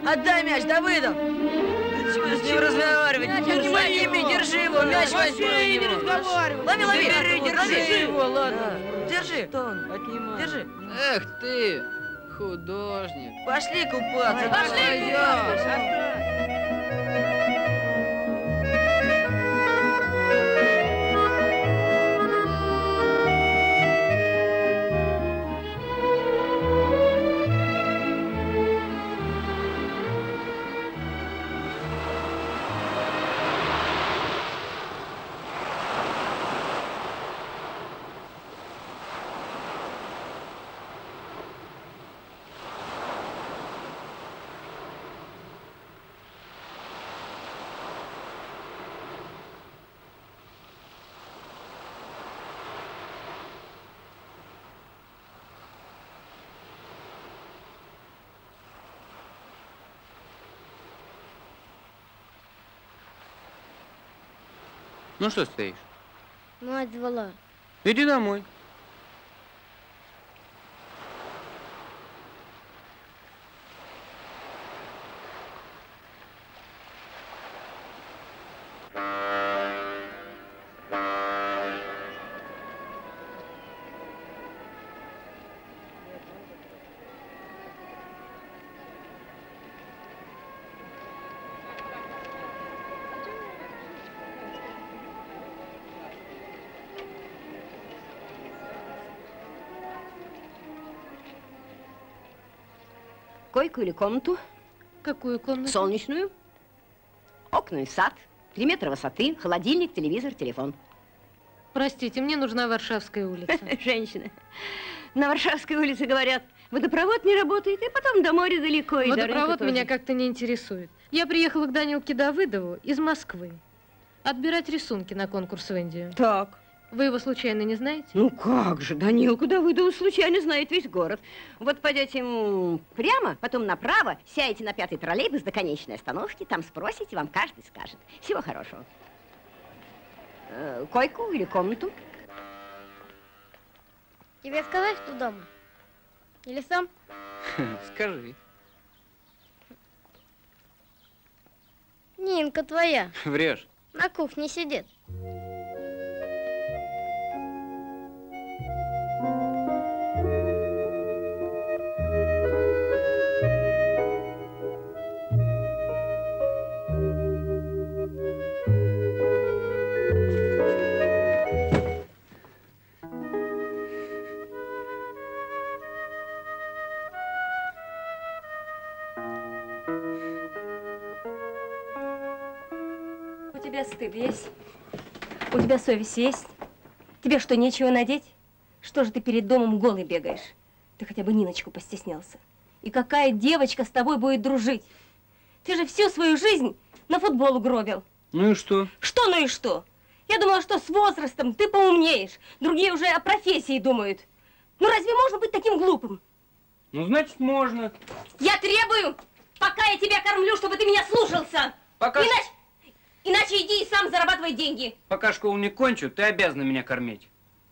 Отдай мяч, Давыдов! Чего с ним разговаривать? Держи его, мяч возьми. Не разговаривай. Лови, Держи его, ладно. Держи. Отнимай. Держи. Эх ты, художник. Пошли купаться. Пошли. Ну что стоишь? Мать звала. Иди домой. Койку или комнату? Какую комнату? Солнечную. Окна и сад. 3 метра высоты, холодильник, телевизор, телефон. Простите, мне нужна Варшавская улица. Женщина, на Варшавской улице говорят, водопровод не работает, и потом до моря далеко. И водопровод меня как-то не интересует. Я приехала к Данилке Давыдову из Москвы отбирать рисунки на конкурс в Индию. Так. Вы его случайно не знаете? Ну как же, Данилку Давыдову случайно знает весь город. Вот пойдете прямо, потом направо, сядете на 5-й троллейбус до конечной остановки, там спросите, вам каждый скажет. Всего хорошего. Койку или комнату? Тебе сказать, что дома? Или сам? Скажи. Нинка твоя. Врешь. На кухне сидит. У тебя стыд есть? У тебя совесть есть? Тебе что, нечего надеть? Что же ты перед домом голый бегаешь? Ты хотя бы Ниночку постеснялся. И какая девочка с тобой будет дружить? Ты же всю свою жизнь на футбол угробил. Ну и что? Что ну и что? Я думала, что с возрастом ты поумнеешь. Другие уже о профессии думают. Ну разве можно быть таким глупым? Ну, значит, можно. Я требую, пока я тебя кормлю, чтобы ты меня слушался. Пока... Иначе иди и сам зарабатывай деньги. Пока школу не кончу, ты обязана меня кормить.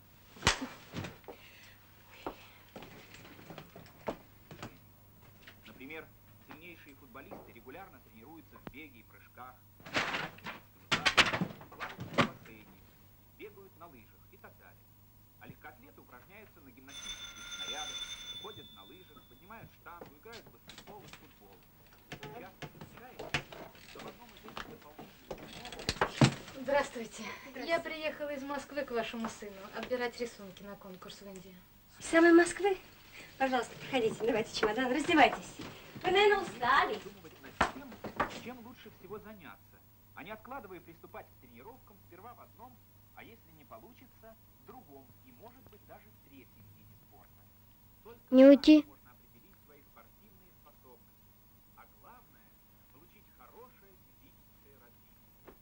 Например, сильнейшие футболисты регулярно тренируются в беге и прыжках, плавают в бассейне, бегают на лыжах и так далее. А легкоатлеты упражняются на гимнастических снарядах, ходят на лыжах, поднимают штангу, играют в баскетбол и футбол. Часто встречается, что в одном из этих дополнительных. Здравствуйте. Я приехала из Москвы к вашему сыну отбирать рисунки на конкурс в Индию. Из самой Москвы? Пожалуйста, проходите, давайте чемодан, раздевайтесь. Вы, наверное, устали. Думать над тем, чем лучше всего заняться, а не откладывая приступать к тренировкам сперва в одном, а если не получится, в другом и, может быть, даже в третьем виде спорта. Только не уйти. можно определить свои спортивные способности, а главное – получить хорошее физическое развитие.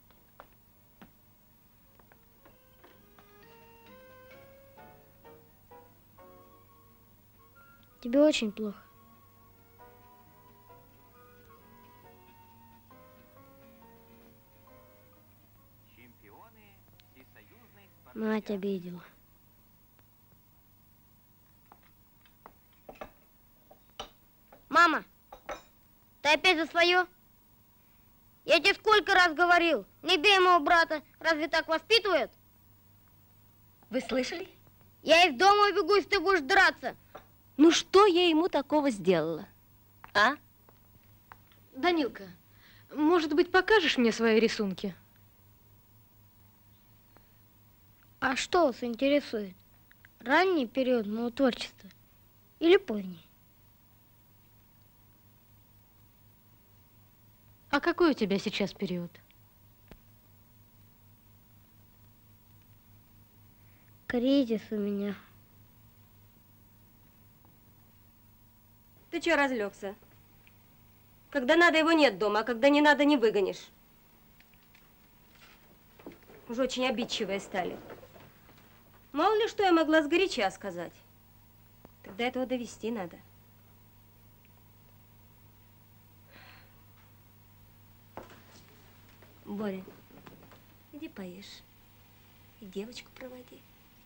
Тебе очень плохо. Мать обидела. Мама, Ты опять за свое? Я тебе сколько раз говорил, не бей моего брата. Разве так воспитывают? Вы слышали? Я из дома убегу, если ты будешь драться. Ну что я ему такого сделала? А? Данилка, может быть, покажешь мне свои рисунки? А что вас интересует? Ранний период моего творчества или поздний? А какой у тебя сейчас период? Кризис у меня. Ты чё разлегся? Когда надо, его нет дома, а когда не надо, не выгонишь. Уже очень обидчивые стали. Мало ли, что я могла сгоряча сказать. Тогда этого довести надо. Боря, иди поешь. И девочку проводи.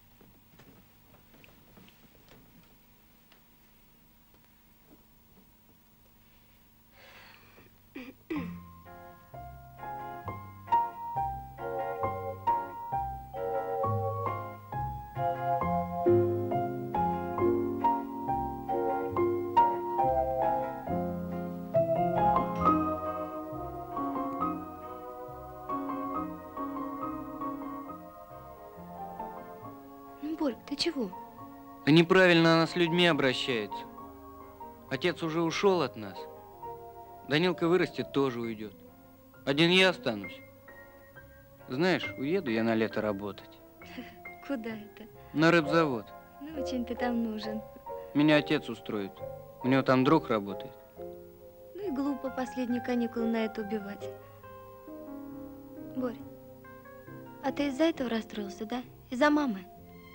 Борь, ты чего? Да неправильно она с людьми обращается. Отец уже ушел от нас. Данилка вырастет, тоже уйдет. Один я останусь. Знаешь, уеду я на лето работать. Куда это? На рыбзавод. Ну, очень ты там нужен. Меня отец устроит. У него там друг работает. Ну и глупо последние каникулы на это убивать. Борь, а ты из-за этого расстроился, да? Из-за мамы?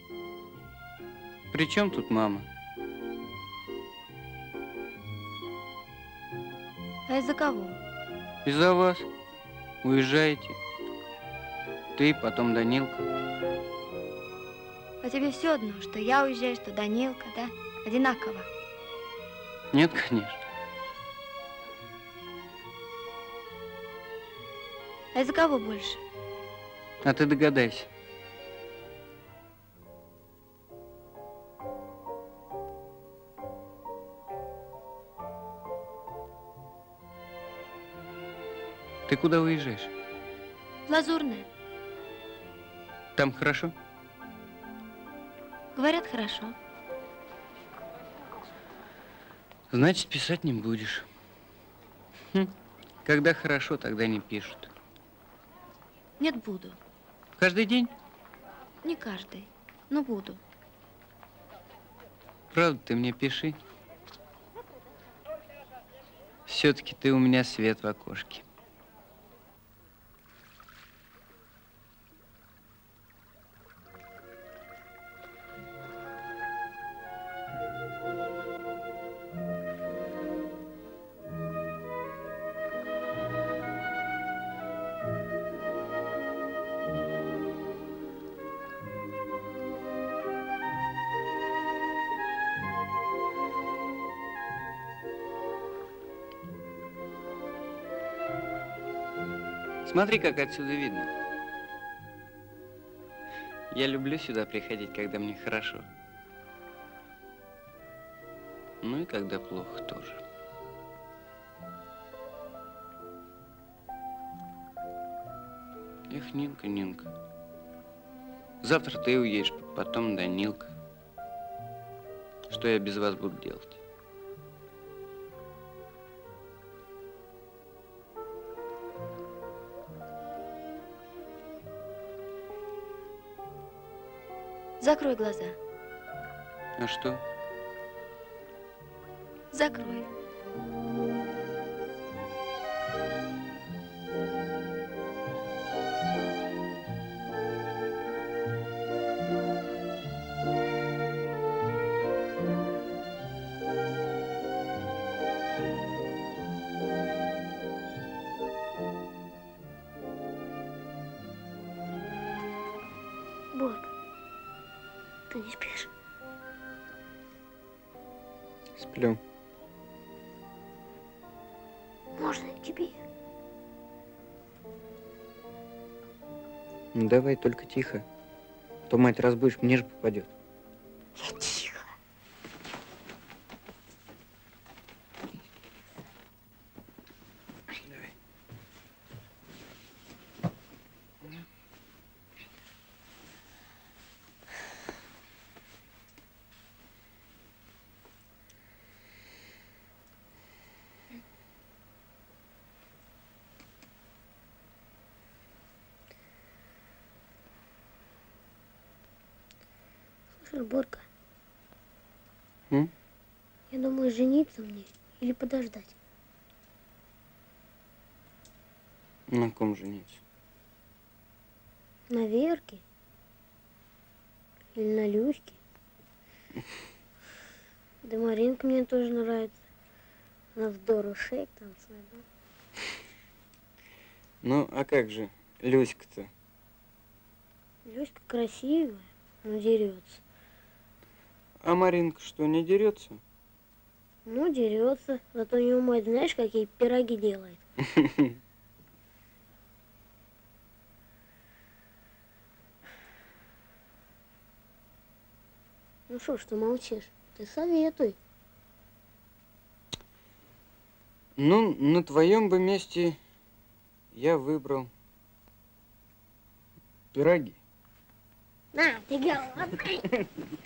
При чем тут мама? А из-за кого? Из-за вас. Уезжаете. Ты, потом Данилка. А тебе все одно, что я уезжаю, что Данилка, да? Одинаково. Нет, конечно. А из-за кого больше? А ты догадайся. Ты куда уезжаешь? Лазурная. Там хорошо? Говорят, хорошо. Значит, писать не будешь. Когда хорошо, тогда не пишут. Нет, буду. Каждый день? Не каждый, но буду. Правда, ты мне пиши. Все-таки ты у меня свет в окошке. Смотри, как отсюда видно. Я люблю сюда приходить, когда мне хорошо. Ну и когда плохо тоже. Эх, Нинка, Нинка. Завтра ты уедешь, потом Данилка. Что я без вас буду делать? Закрой глаза. А что? Закрой. Борь, ты не спишь? Сплю. Можно я к тебе? Ну давай, только тихо. А то мать разбудишь, мне же попадет. Я тихо. Давай. Слушай, Борька, М? я думаю, жениться мне или подождать. На ком жениться? На Верке? Или на Люське? Да Маринка мне тоже нравится. Она здорово шейк танцует, да? Ну, а как же Люська-то? Люська красивая, но дерется. А Маринка что, не дерется? Ну, дерется. Зато у него мать, знаешь, какие пироги делает. Ну что ж ты молчишь? Ты советуй. Ну, на твоем бы месте я выбрал пироги. На, ты голодный.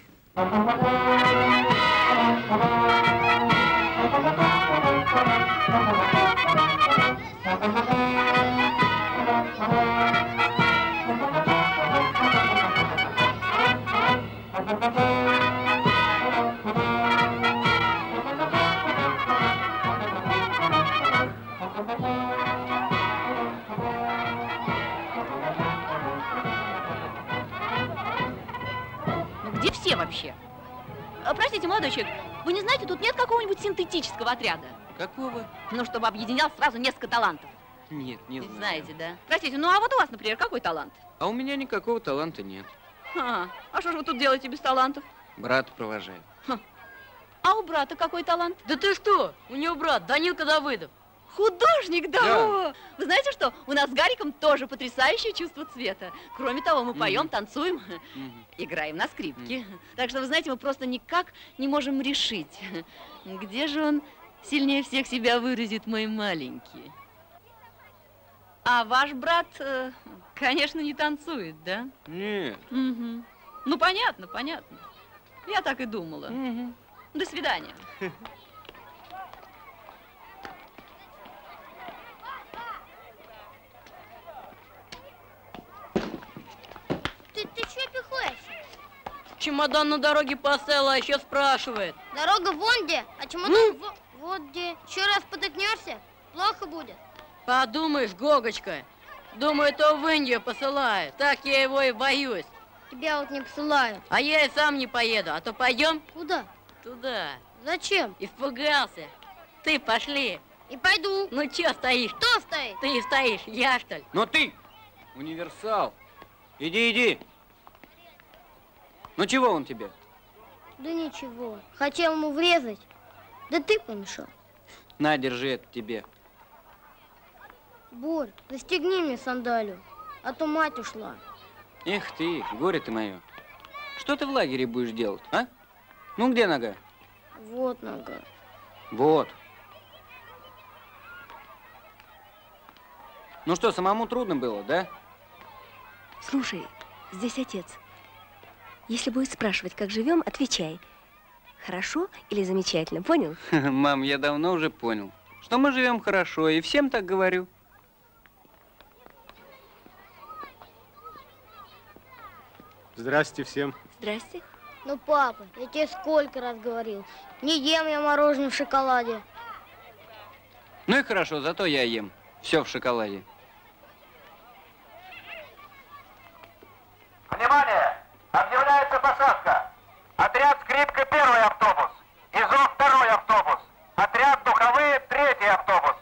Где все вообще? Простите, молодой человек, вы не знаете, тут нет какого-нибудь синтетического отряда? Какого? Ну, чтобы объединял сразу несколько талантов. Нет, не знаю. Знаете, да? Простите, ну а вот у вас, например, какой талант? А у меня никакого таланта нет. А что же вы тут делаете без талантов? Брат провожаю. А у брата какой талант? Да ты что? У него брат Данилка Давыдов. Художник, да! Да. Вы знаете что? У нас с Гариком тоже потрясающее чувство цвета. Кроме того, мы поем, танцуем, играем на скрипке. Так что, вы знаете, мы просто никак не можем решить, где же он сильнее всех себя выразит, мой маленький. А ваш брат, конечно, не танцует, да? Нет. Угу. Ну, понятно, понятно. Я так и думала. До свидания. Ты что пихаешь? Чемодан на дороге поставил, а еще спрашивает. Дорога вон где, а чемодан вот где. Еще раз потыкнешься, плохо будет. Подумаешь, Гогочка, думаю, то в Индию посылает. Так я его и боюсь. Тебя вот не посылают. А я и сам не поеду, а то пойдем Куда? туда. Зачем? Испугался. Ты пошли. И пойду. Ну че стоишь? Кто стоит? Ты стоишь, я что ли? Но ты, универсал, иди. Ну чего он тебе? Да ничего. Хотел ему врезать. Да ты помешал. На, держи это тебе. Борь, застегни мне сандалию, а то мать ушла. Эх ты, горе ты мое. Что ты в лагере будешь делать, а? Ну где нога? Вот нога. Вот. Ну что, самому трудно было, да? Слушай, здесь отец. Если будет спрашивать, как живем, отвечай. Хорошо или замечательно, понял? Мам, я давно уже понял, что мы живем хорошо, и всем так говорю. Здрасте всем. Здрасте. Ну, папа, я тебе сколько раз говорил. Не ем я мороженое в шоколаде. Ну и хорошо, зато я ем. Все в шоколаде. Внимание! Объявляется посадка. Отряд «Скрипка» — первый автобус. «Изов» — второй автобус. Отряд «Духовые» — третий автобус.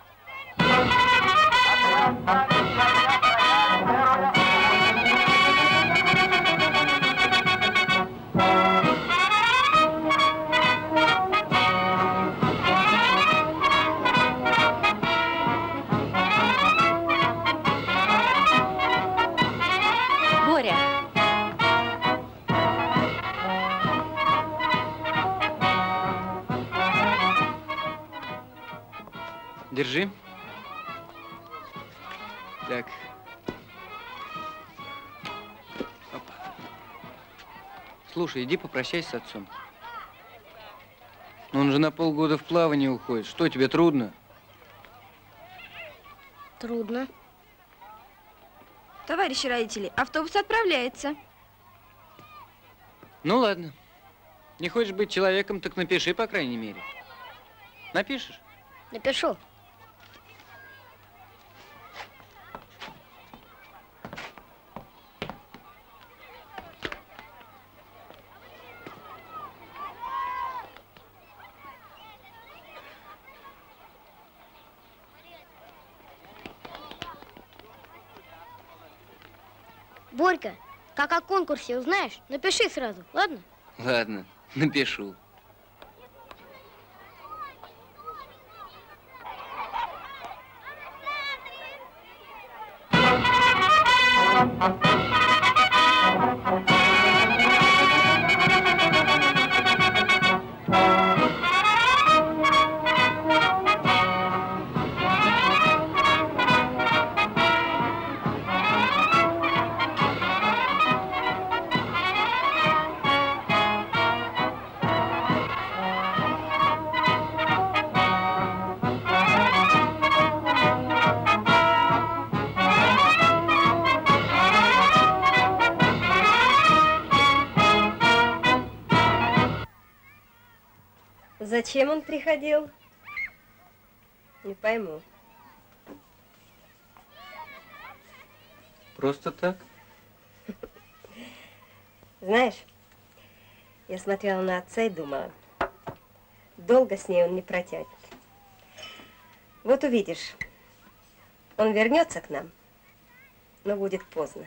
Держи. Так. Опа. Слушай, иди попрощайся с отцом. Он же на полгода в плавание уходит. Что, тебе трудно? Трудно. Товарищи родители, автобус отправляется. Ну ладно. Не хочешь быть человеком, так напиши, по крайней мере. Напишешь? Напишу. Борька, как о конкурсе узнаешь, напиши сразу, ладно? Ладно, напишу. Зачем он приходил? Не пойму. Просто так? Знаешь, я смотрела на отца и думала, долго с ней он не протянет. Вот увидишь, он вернется к нам, но будет поздно.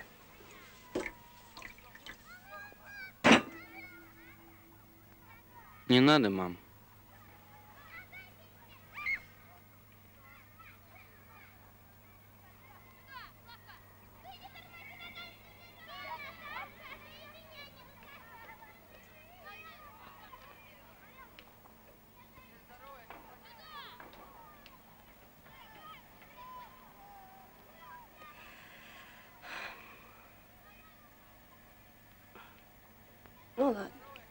Не надо, мам. Ну ладно.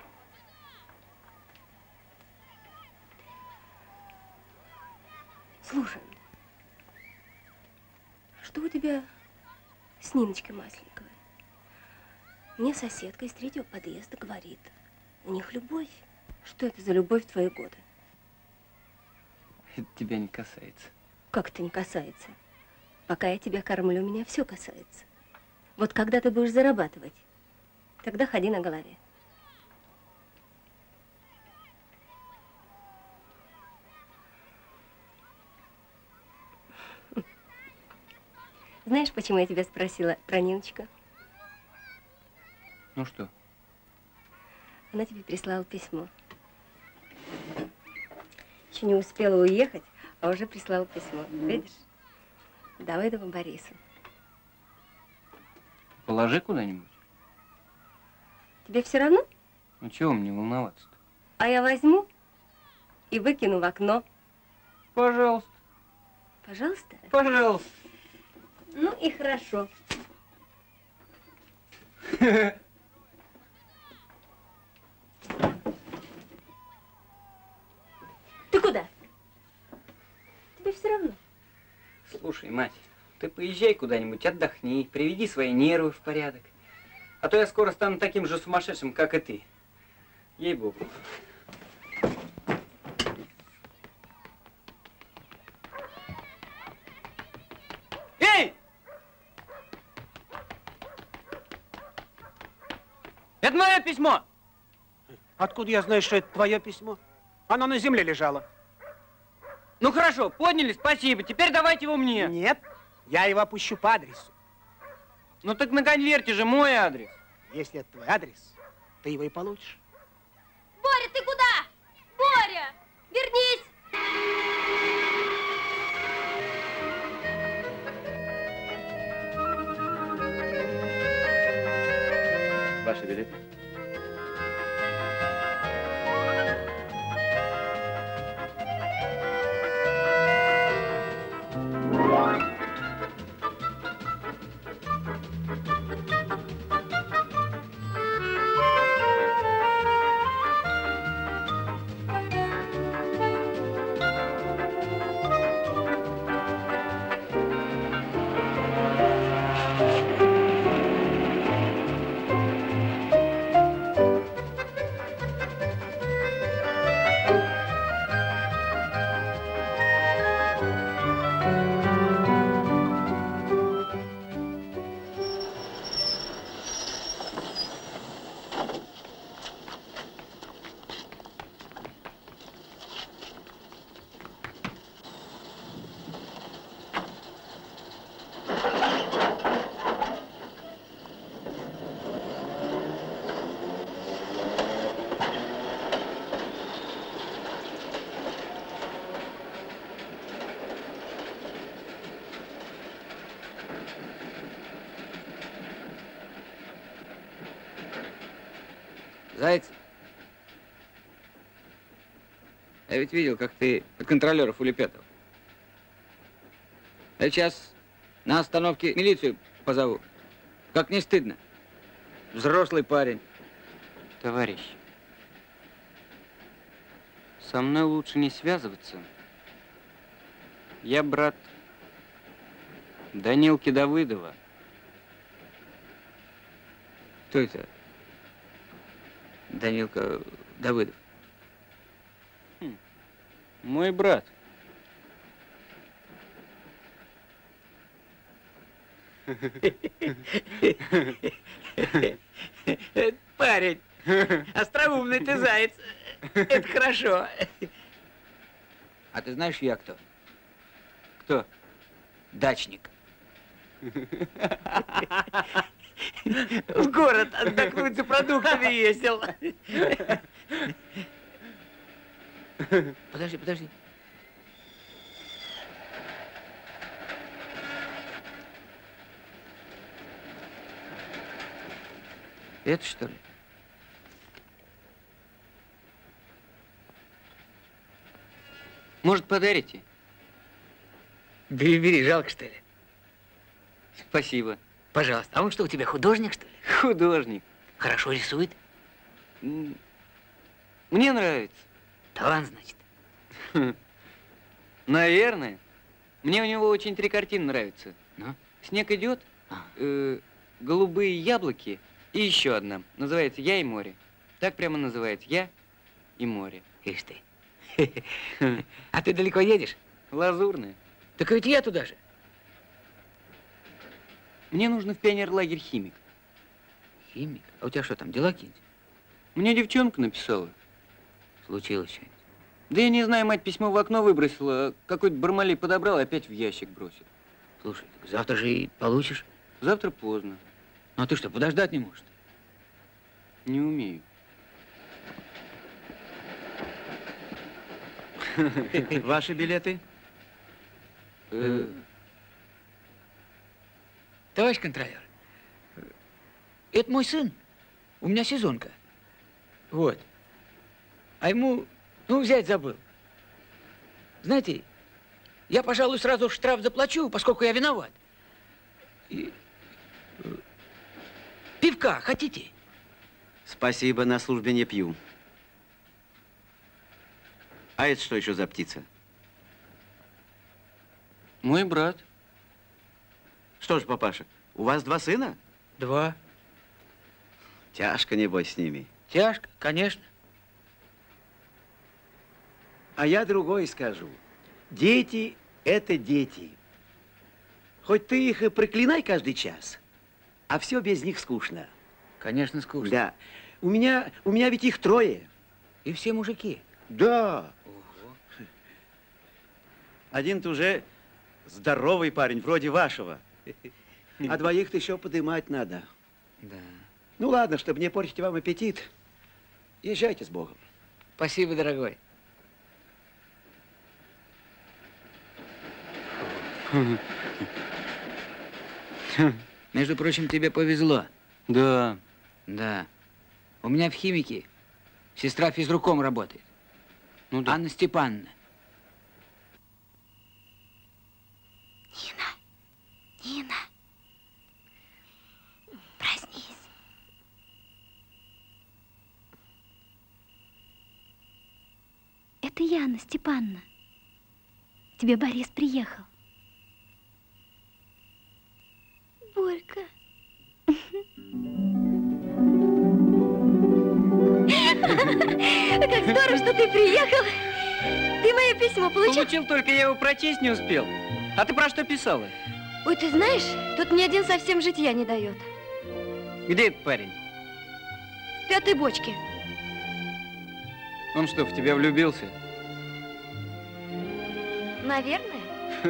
Слушай, что у тебя с Ниночкой Масленниковой? Мне соседка из 3-го подъезда говорит, у них любовь. Что это за любовь в твои годы? Это тебя не касается. Как это не касается? Пока я тебя кормлю, меня все касается. Вот когда ты будешь зарабатывать, тогда ходи на голове. Знаешь, почему я тебя спросила про Ниночку? Ну что? Она тебе прислала письмо. Еще не успела уехать, а уже прислала письмо. Видишь? Давыдову Борису. Положи куда-нибудь. Тебе все равно? Ну чего мне волноваться-то? А я возьму и выкину в окно. Пожалуйста. Пожалуйста? Пожалуйста. Ну и хорошо. Ты куда? Тебе все равно. Слушай, мать, ты поезжай куда-нибудь, отдохни, приведи свои нервы в порядок. А то я скоро стану таким же сумасшедшим, как и ты. Ей-богу. Эй! Это мое письмо! Откуда я знаю, что это твое письмо? Оно на земле лежало. Ну хорошо, подняли, спасибо. Теперь давайте его мне. Нет, я его опущу по адресу. Ну так на конверте же мой адрес. Если это твой адрес, ты его и получишь. Боря, ты куда? Боря, вернись! Ваши билеты. Зайцев? Я ведь видел, как ты от контролеров улепетывал. Я сейчас на остановке милицию позову. Как не стыдно. Взрослый парень. Товарищ, со мной лучше не связываться. Я брат Данилки Давыдова. Кто это? Данилка Давыдов. Мой брат. Парень, остроумный ты заяц. Это хорошо. А ты знаешь, я кто? Кто? Дачник. В город отдохнуть за продуктами ездил. Подожди, подожди. Это что ли? Может, подарите? Бери, бери, жалко, что ли? Спасибо. Пожалуйста. А он что, у тебя художник, что ли? Художник. Хорошо рисует? Мне нравится. Талант, значит? Наверное. Мне у него очень 3 картины нравятся. Ну? «Снег идет», «Голубые яблоки» и еще одна. Называется «Я и море». Так прямо называется «Я и море». Ишь ты. А ты далеко едешь? Лазурная. Так ведь я туда же. Мне нужно в пионерлагерь «Химик». Химик? А у тебя что там, дела какие-нибудь? Мне девчонка написала. Случилось что-нибудь? Да я не знаю, мать письмо в окно выбросила, а какой-то бармалей подобрал и опять в ящик бросил. Слушай, завтра же и получишь. Завтра поздно. Ну а ты что, подождать не можешь? Не умею. Ваши билеты? Товарищ контролер, это мой сын. У меня сезонка. Вот. А ему, взять забыл. Знаете, я, пожалуй, сразу штраф заплачу, поскольку я виноват. Пивка хотите? Спасибо, на службе не пью. А это что еще за птица? Мой брат. Что ж, папаша, у вас 2 сына? 2. Тяжко, небось, с ними. Тяжко, конечно. А я другое скажу. Дети – это дети. Хоть ты их и проклинай каждый час, а все без них скучно. Конечно, скучно. Да. У меня ведь их 3. И все мужики? Да. Ого. Один-то уже здоровый парень, вроде вашего. А 2-то еще подымать надо. Да. Ну ладно, чтобы не портить вам аппетит, езжайте с Богом. Спасибо, дорогой. Между прочим, тебе повезло. Да. Да. У меня в химике сестра физруком работает. Ну да. Анна Степановна. Нина, проснись. Это я, Анна Степановна. Тебе Борис приехал. Борька. Как здорово, что ты приехал. Ты мое письмо получил? Получил, только я его прочесть не успел. А ты про что писала? Ой, ты знаешь, тут ни один совсем житья не дает. Где этот парень? В 5-й бочке. Он что, в тебя влюбился? Наверное.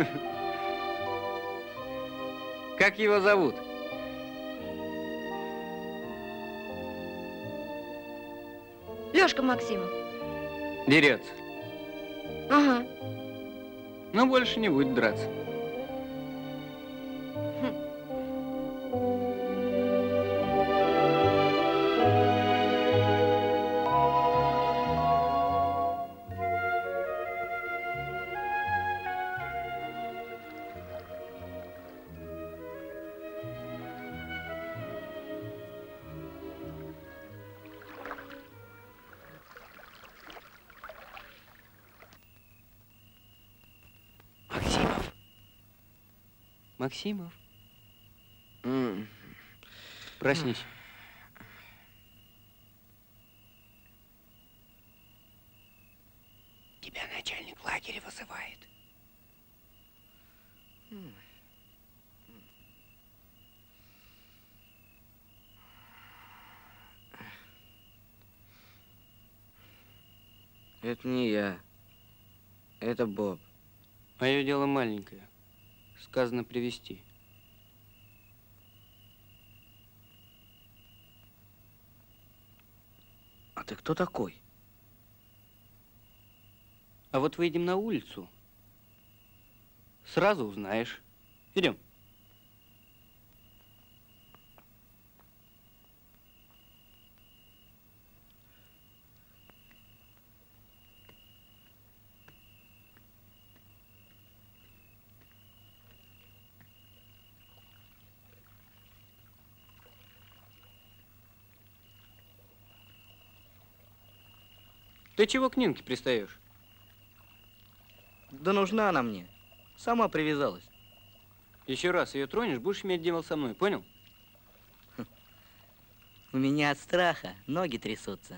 Как его зовут? Лёшка Максимов. Дерется. Ага. Но больше не будет драться. Максимов. Проснись. Тебя начальник лагеря вызывает. Это не я. Это Боб. Мое дело маленькое. Сказано привезти. А ты кто такой? А вот выйдем на улицу, сразу узнаешь. Идем. Ты чего к Нинке пристаешь? Да нужна она мне. Сама привязалась. Еще раз ее тронешь, будешь иметь дело со мной, понял? У меня от страха ноги трясутся.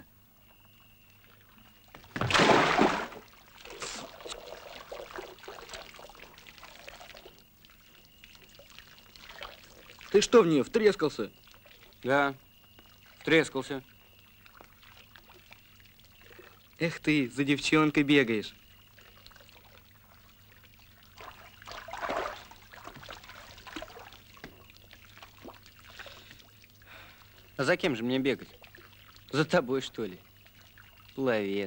Ты что в нее, втрескался? Да, втрескался. Эх ты, за девчонкой бегаешь. А за кем же мне бегать? За тобой, что ли? Пловец.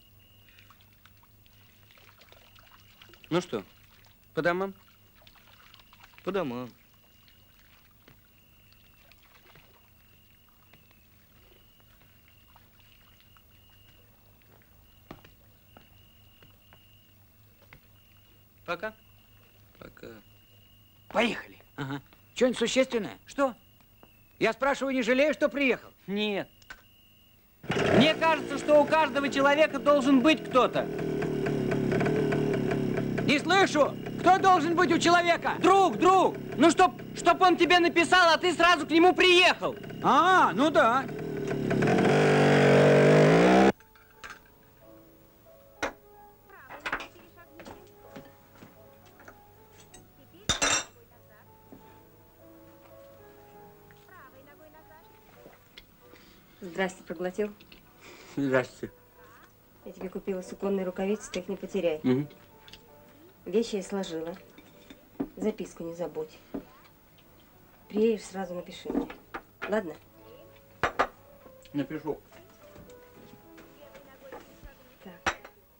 Ну что, по домам? По домам. Пока. Пока. Поехали. Ага. Что-нибудь существенное? Что? Я спрашиваю, не жалею, что приехал? Нет. Мне кажется, что у каждого человека должен быть кто-то. Не слышу! Кто должен быть у человека? Друг! Ну, чтоб он тебе написал, а ты сразу к нему приехал. А, ну да. Здрасте, проглотил? Здрасте. Я тебе купила суконные рукавицы, ты их не потеряй. Угу. Вещи я сложила. Записку не забудь. Приедешь, сразу напиши мне. Ладно? Напишу. Так.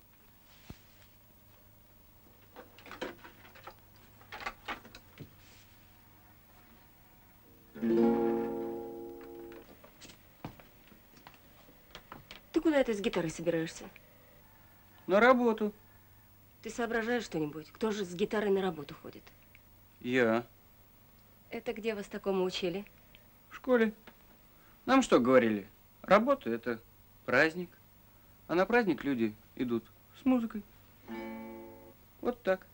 Ты куда это с гитарой собираешься? На работу. Ты соображаешь что-нибудь? Кто же с гитарой на работу ходит? Я. Это где вас такому учили? В школе. Нам что говорили? Работа – это праздник. А на праздник люди идут с музыкой. Вот так.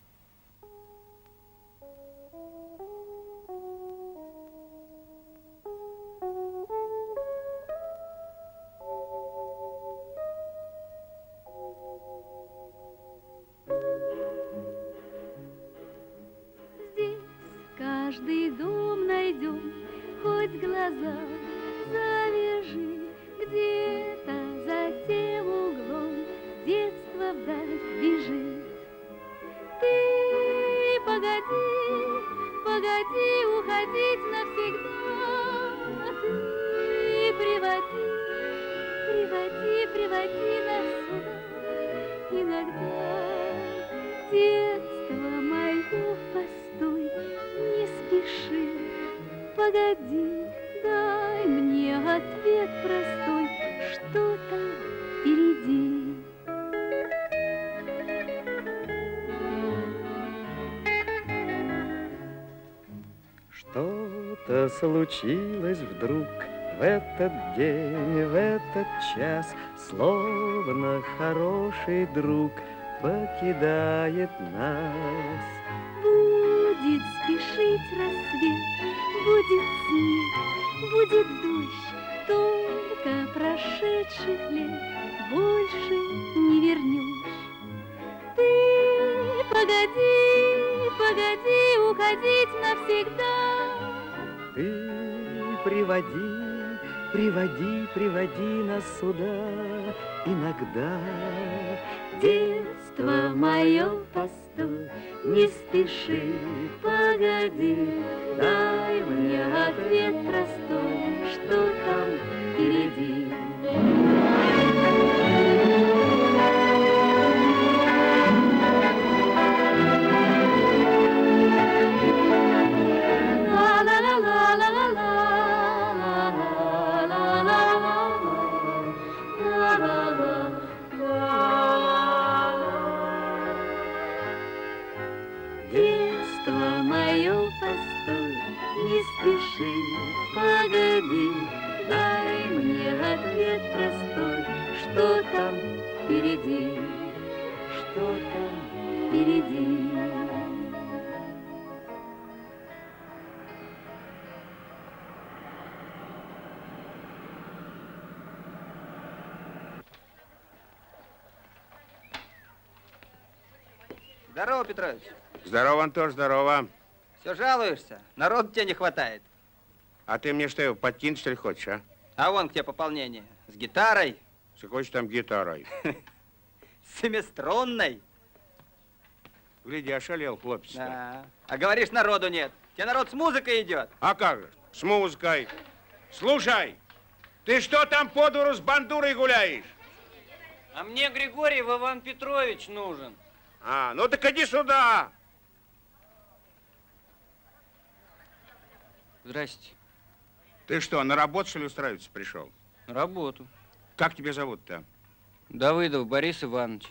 Каждый дом найдем, хоть глаза завяжи, где-то за тем углом детство вдаль бежит. Ты погоди, погоди уходить навсегда, ты приводи нас сюда иногда. Детство мое, постой, не спеши, погоди, дай мне ответ простой, что-то впереди. Что-то случилось вдруг в этот день, в этот час, словно хороший друг покидает нас. Будет будет спешить рассвет, будет снег, будет дождь, только прошедших лет больше не вернешь. Ты погоди, погоди уходить навсегда. Ты приводи, приводи, приводи нас сюда иногда. Детство мое, постой, не спеши, погоди, дай мне ответ простой, что там впереди. Детство мое, постой, не спеши, погоди, дай мне ответ простой, что там впереди, что там впереди. Здорово, Петрович. Здорово, Антош, здорово. Все жалуешься? Народу тебе не хватает. А ты мне что, его подкинуть, что ли, хочешь, а? А вон где пополнение. С гитарой. С какой же там гитарой? С семиструнной. Гляди, ошалел хлопец. Да. А говоришь, народу нет. Тебе народ с музыкой идет. А как же? С музыкой. Слушай, ты что там по двору с бандурой гуляешь? А мне Григорий Иван Петрович нужен. А, ну так иди сюда. Здрасте. Ты что, на работу, что ли, устраиваться пришел? На работу. Как тебя зовут-то? Давыдов Борис Иванович.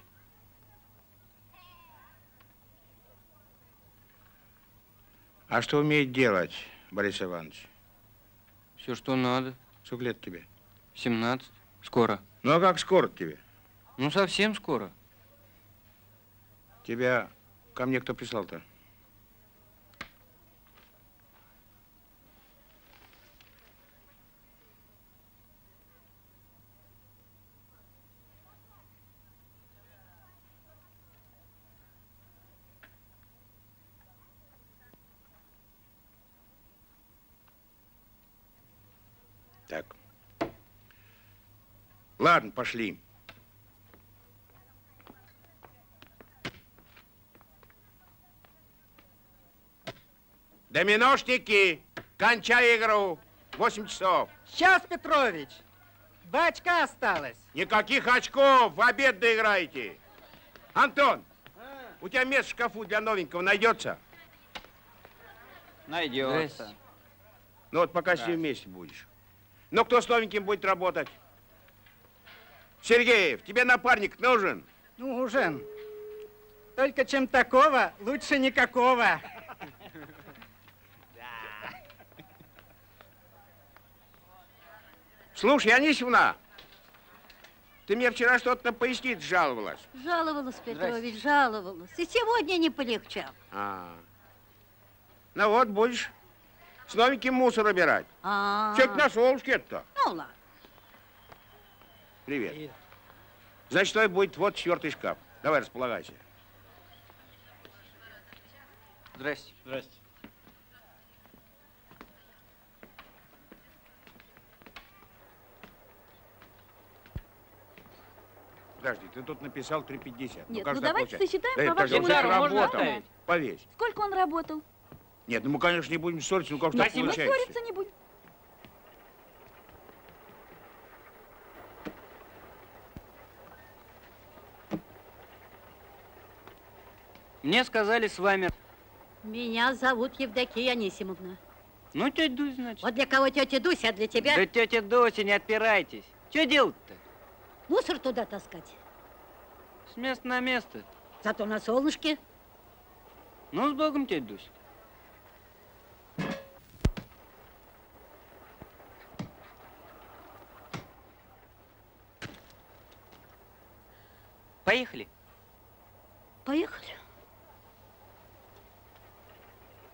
А что умеет делать, Борис Иванович? Все, что надо. Сколько лет тебе? 17. Скоро. Ну, а как скоро тебе? Ну, совсем скоро. Тебя ко мне кто прислал-то? Так. Ладно, пошли. Доминошники, кончай игру. 8 часов. Сейчас, Петрович. 2 очка осталось. Никаких очков, в обед доиграете. Антон, у тебя место в шкафу для новенького найдется? Найдется. Ну вот пока с ним вместе будешь. Ну кто с новеньким будет работать? Сергеев, тебе напарник нужен? Нужен. Только чем такого, лучше никакого. Слушай, Анисьевна, ты мне вчера что-то на пояснице жаловалась. Жаловалась, Петрович, жаловалась. И сегодня не полегчал. Ну вот, будешь с новеньким мусор убирать. Что это на солнышке-то? Ну ладно. Привет. Значит, твой будет вот 4-й шкаф. Давай, располагайся. Здрасте. Здрасте. Подожди, ты тут написал 3,50. Нет, как ну же давайте получается? сосчитаем Да по это вашему же шагу. работал. Можно Повесь. Сколько он работал? Нет, ну мы, конечно, не будем ссориться, ну как же так Мы получается? ссориться не будем. Мне сказали с вами. Меня зовут Евдокия Анисимовна. Ну, тетя Дуся, значит. Вот для кого тетя Дуся, а для тебя? Да тетя Дуся, не отпирайтесь. Что делать-то? Мусор туда таскать. С места на место. Зато на солнышке. Ну, с Богом, тетя Дуся. Поехали. Поехали.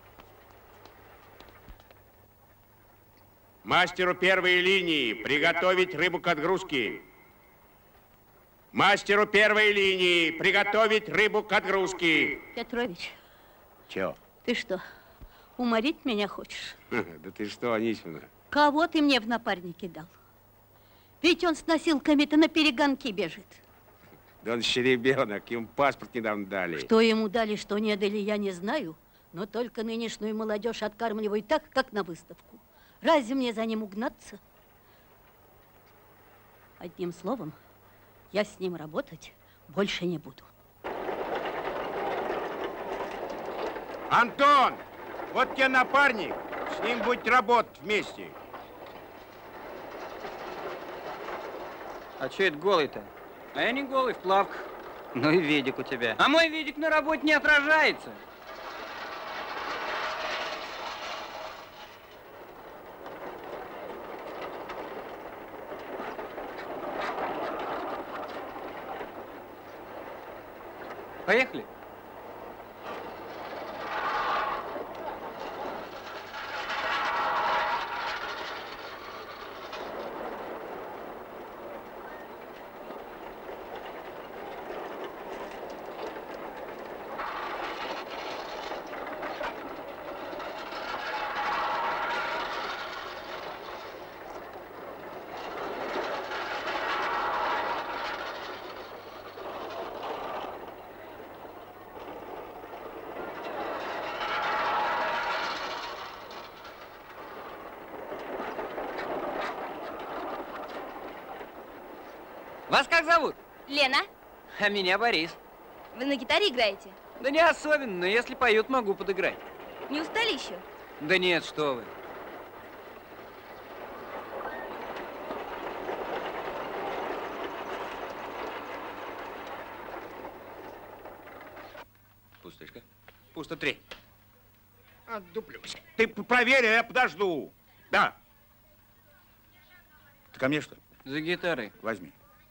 Мастеру первой линии приготовить рыбу к отгрузке. Мастеру первой линии приготовить рыбу к отгрузке. Петрович, Чё? ты что, уморить меня хочешь? Да ты что, Анисьевна? Кого ты мне в напарники дал? Ведь он с носилками-то на перегонки бежит. Да он еще ребенок, ему паспорт недавно дали. Что ему дали, что не дали, я не знаю. Но только нынешнюю молодежь откармливают так, как на выставку. Разве мне за ним угнаться? Одним словом, я с ним работать больше не буду. Антон, вот тебе напарник, с ним будете работать вместе. А че это голый-то? А я не голый, в плавках. Ну и видик у тебя. А мой видик на работе не отражается. Поехали. Вас как зовут? Лена, А меня Борис. вы на гитаре играете? Да не особенно, но если поют, могу подыграть. Не устали еще? Да нет, что вы. Пустышка. Пусто 3. Отдуплюсь. Ты проверь, я подожду. Да. Ты ко мне, что ли? За гитарой. Возьми.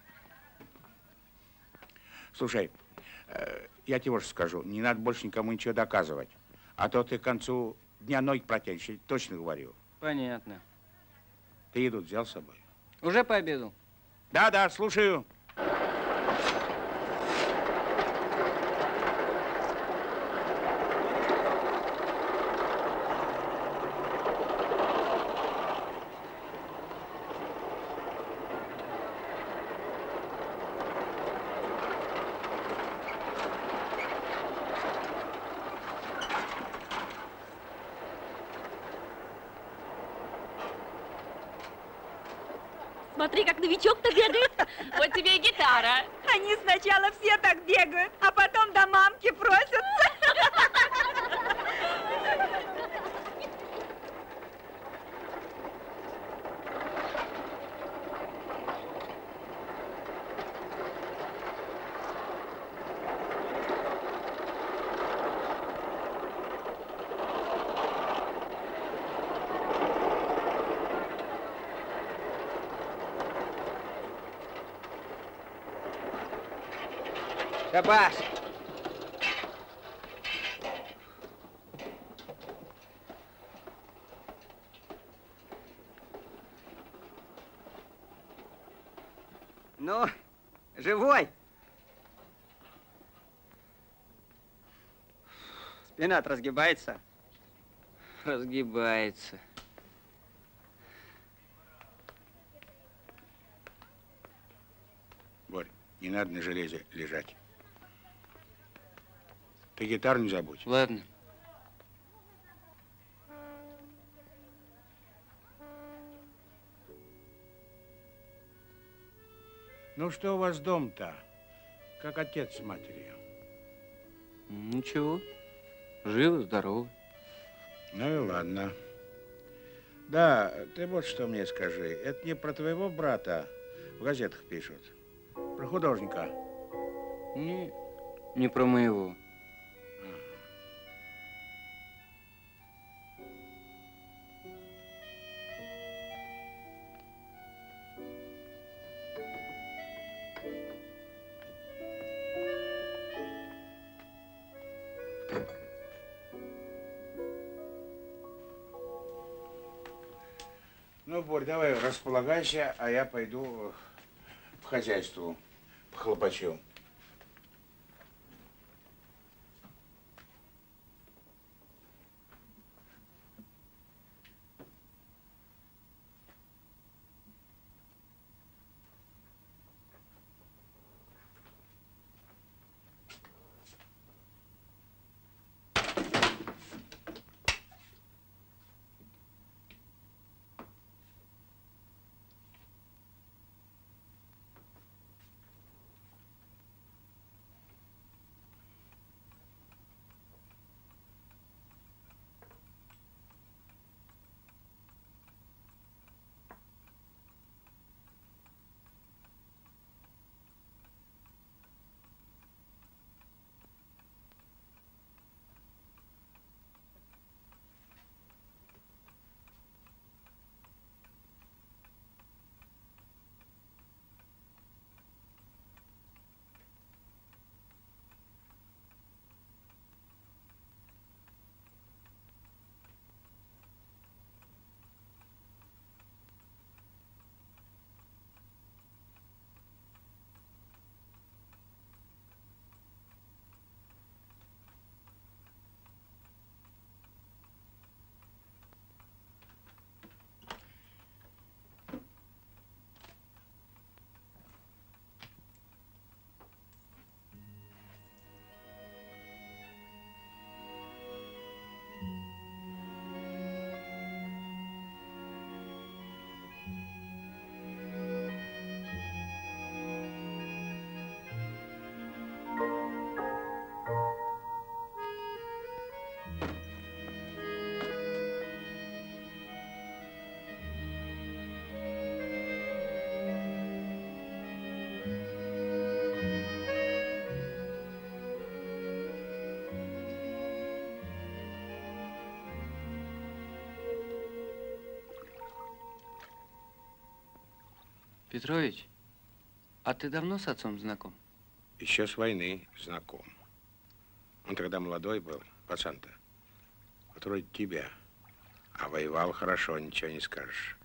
Слушай, я тебе вот что скажу. Не надо больше никому ничего доказывать. А то ты к концу дня ноги протянешь, я точно говорю. Понятно. Ты еду взял с собой? Уже пообедал? Да, слушаю. Смотри, как новичок-то бегает. Вот тебе и гитара. Они сначала все так бегают, а потом до мамки просятся. Шабаш! Ну, живой? Спина-то разгибается? Разгибается. Борь, не надо на железе лежать. Ты гитару не забудь. Ладно. Ну, что у вас дом-то? Как отец с матерью? Ничего. Живы, здоровы. Ну и ладно. Да, ты вот что мне скажи. Это не про твоего брата в газетах пишут? Про художника? Не про моего. Ну, Борь, давай располагайся, а я пойду по хозяйству похлопочу. Петрович, а ты давно с отцом знаком? Еще с войны знаком. Он тогда молодой был, пацан-то. Вот вроде тебя. А воевал хорошо, ничего не скажешь.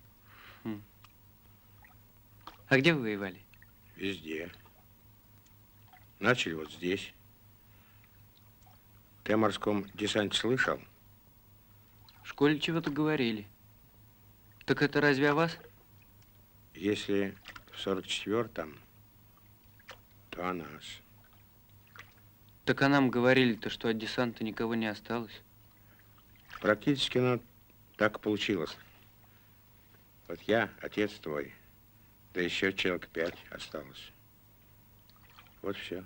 А где вы воевали? Везде. Начали вот здесь. Ты о морском десанте слышал? В школе чего-то говорили. Так это разве о вас? Если в 44-м, то о нас. Так а нам говорили-то, что от десанта никого не осталось. Практически, ну, так получилось. Вот я, отец твой, да еще человек 5 осталось. Вот все.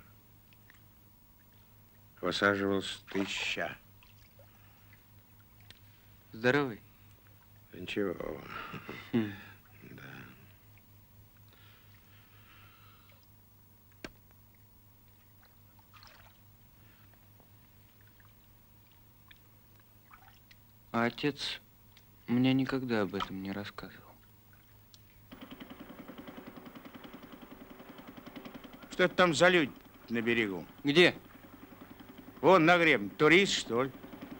Высаживалось 1000. Здоровый? Ничего. Да. А отец мне никогда об этом не рассказывал. Что это там за люди на берегу? Где? Вон на гребне. Турист, что ли?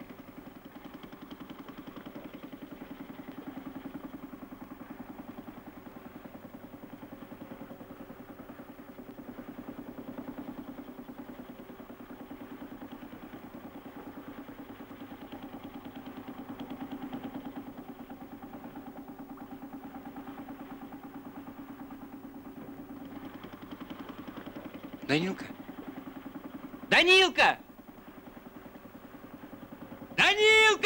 Данилка! Данилка! Данилка!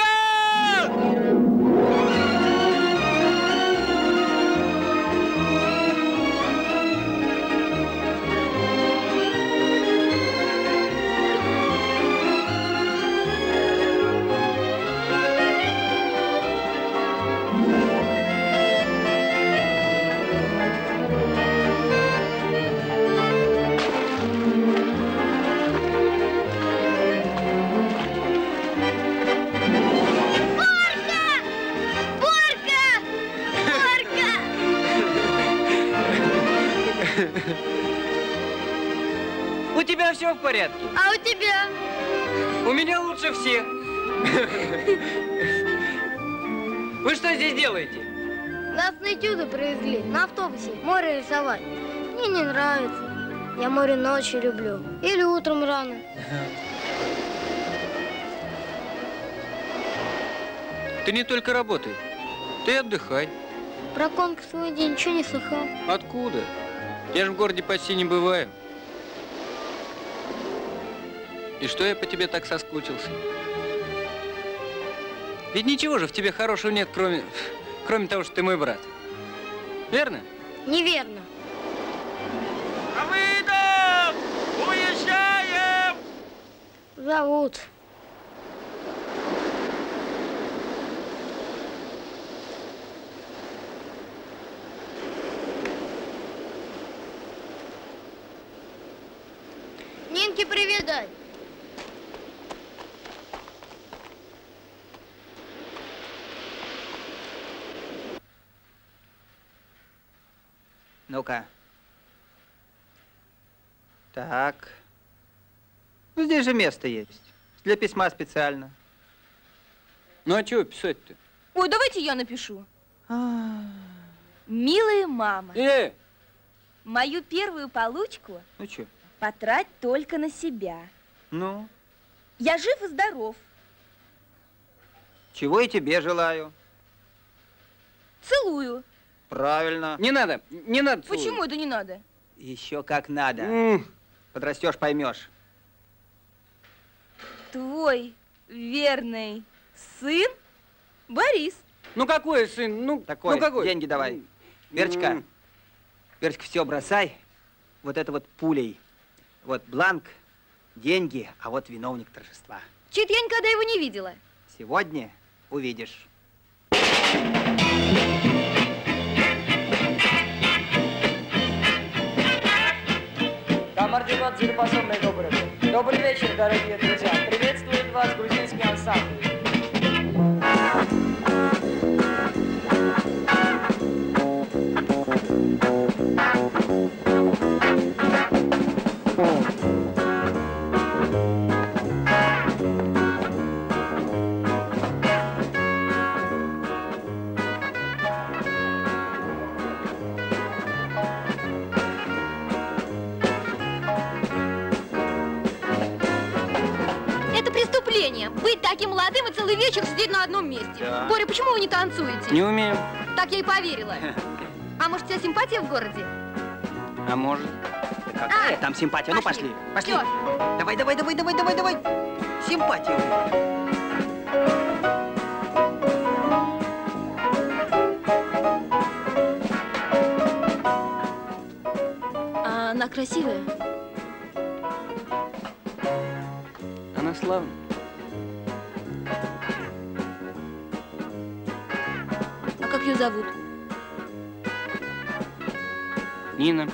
У тебя все в порядке? А у тебя? У меня лучше всех. Вы что здесь делаете? Нас на этюды привезли, на автобусе, море рисовать. Мне не нравится. Я море ночью люблю. Или утром рано. Ты не только работай, ты отдыхай. Про конкурсный день ничего не слыхал. Откуда? Я же в городе почти не бываю. И что я по тебе так соскучился? Ведь ничего же в тебе хорошего нет, кроме того, что ты мой брат. Верно? Неверно. Давыдов! Уезжаем! Зовут. Нинке привет дай. Ну-ка. Так. Ну, здесь же место есть. Для письма специально. Ну, а чего писать-то? Ой, давайте я напишу. Милая мама. Мою первую получку Ну, что? потрать только на себя. Ну? Я жив и здоров. Чего и тебе желаю. Целую. Правильно. Не надо, не надо целовать. Почему это не надо? Еще как надо. Подрастешь, поймешь. Твой верный сын Борис. Ну какой сын? Ну какой? Деньги давай. Верочка, Верочка, все бросай. Вот это вот пулей. Вот бланк, деньги, а вот виновник торжества. Чит, я никогда его не видела. Сегодня увидишь. Добрый вечер, дорогие друзья. Приветствует вас грузинский ансамбль. Быть таким молодым и целый вечер сидеть на одном месте. Да. Боря, почему вы не танцуете? Не умею. Так я и поверила. А может, у тебя симпатия в городе? А может? Какая там симпатия? Ну, пошли. Пошли. Давай. Симпатию. А она красивая? Она славная. А как ее зовут? Нина.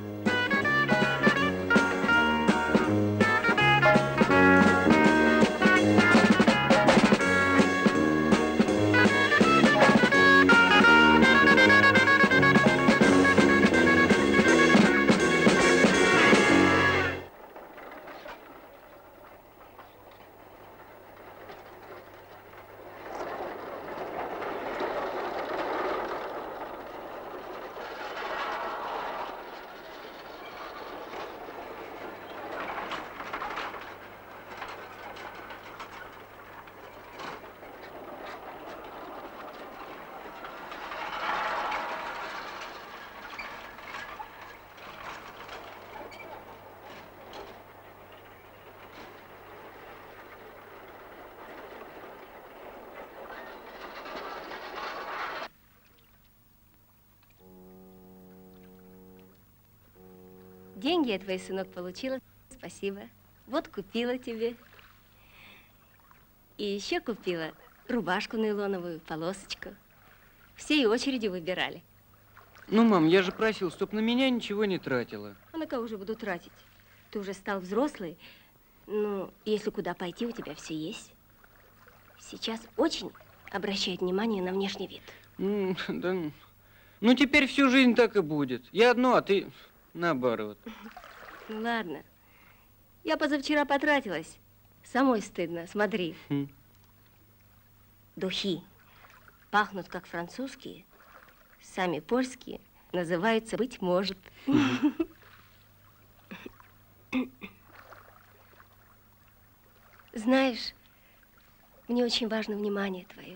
Деньги я, твой сынок, получила. Спасибо. Вот купила тебе. И еще купила рубашку нейлоновую, полосочку. Все и очередью выбирали. Ну, мам, я же просил, чтоб на меня ничего не тратила. А на кого же буду тратить? Ты уже стал взрослый. Ну, если куда пойти, у тебя все есть. Сейчас очень обращает внимание на внешний вид. Да, ну, теперь всю жизнь так и будет. Я одно, а ты наоборот. Ну, ладно. Я позавчера потратилась. Самой стыдно, смотри. Духи пахнут, как французские, сами польские, называются «быть может». Знаешь, мне очень важно внимание твое.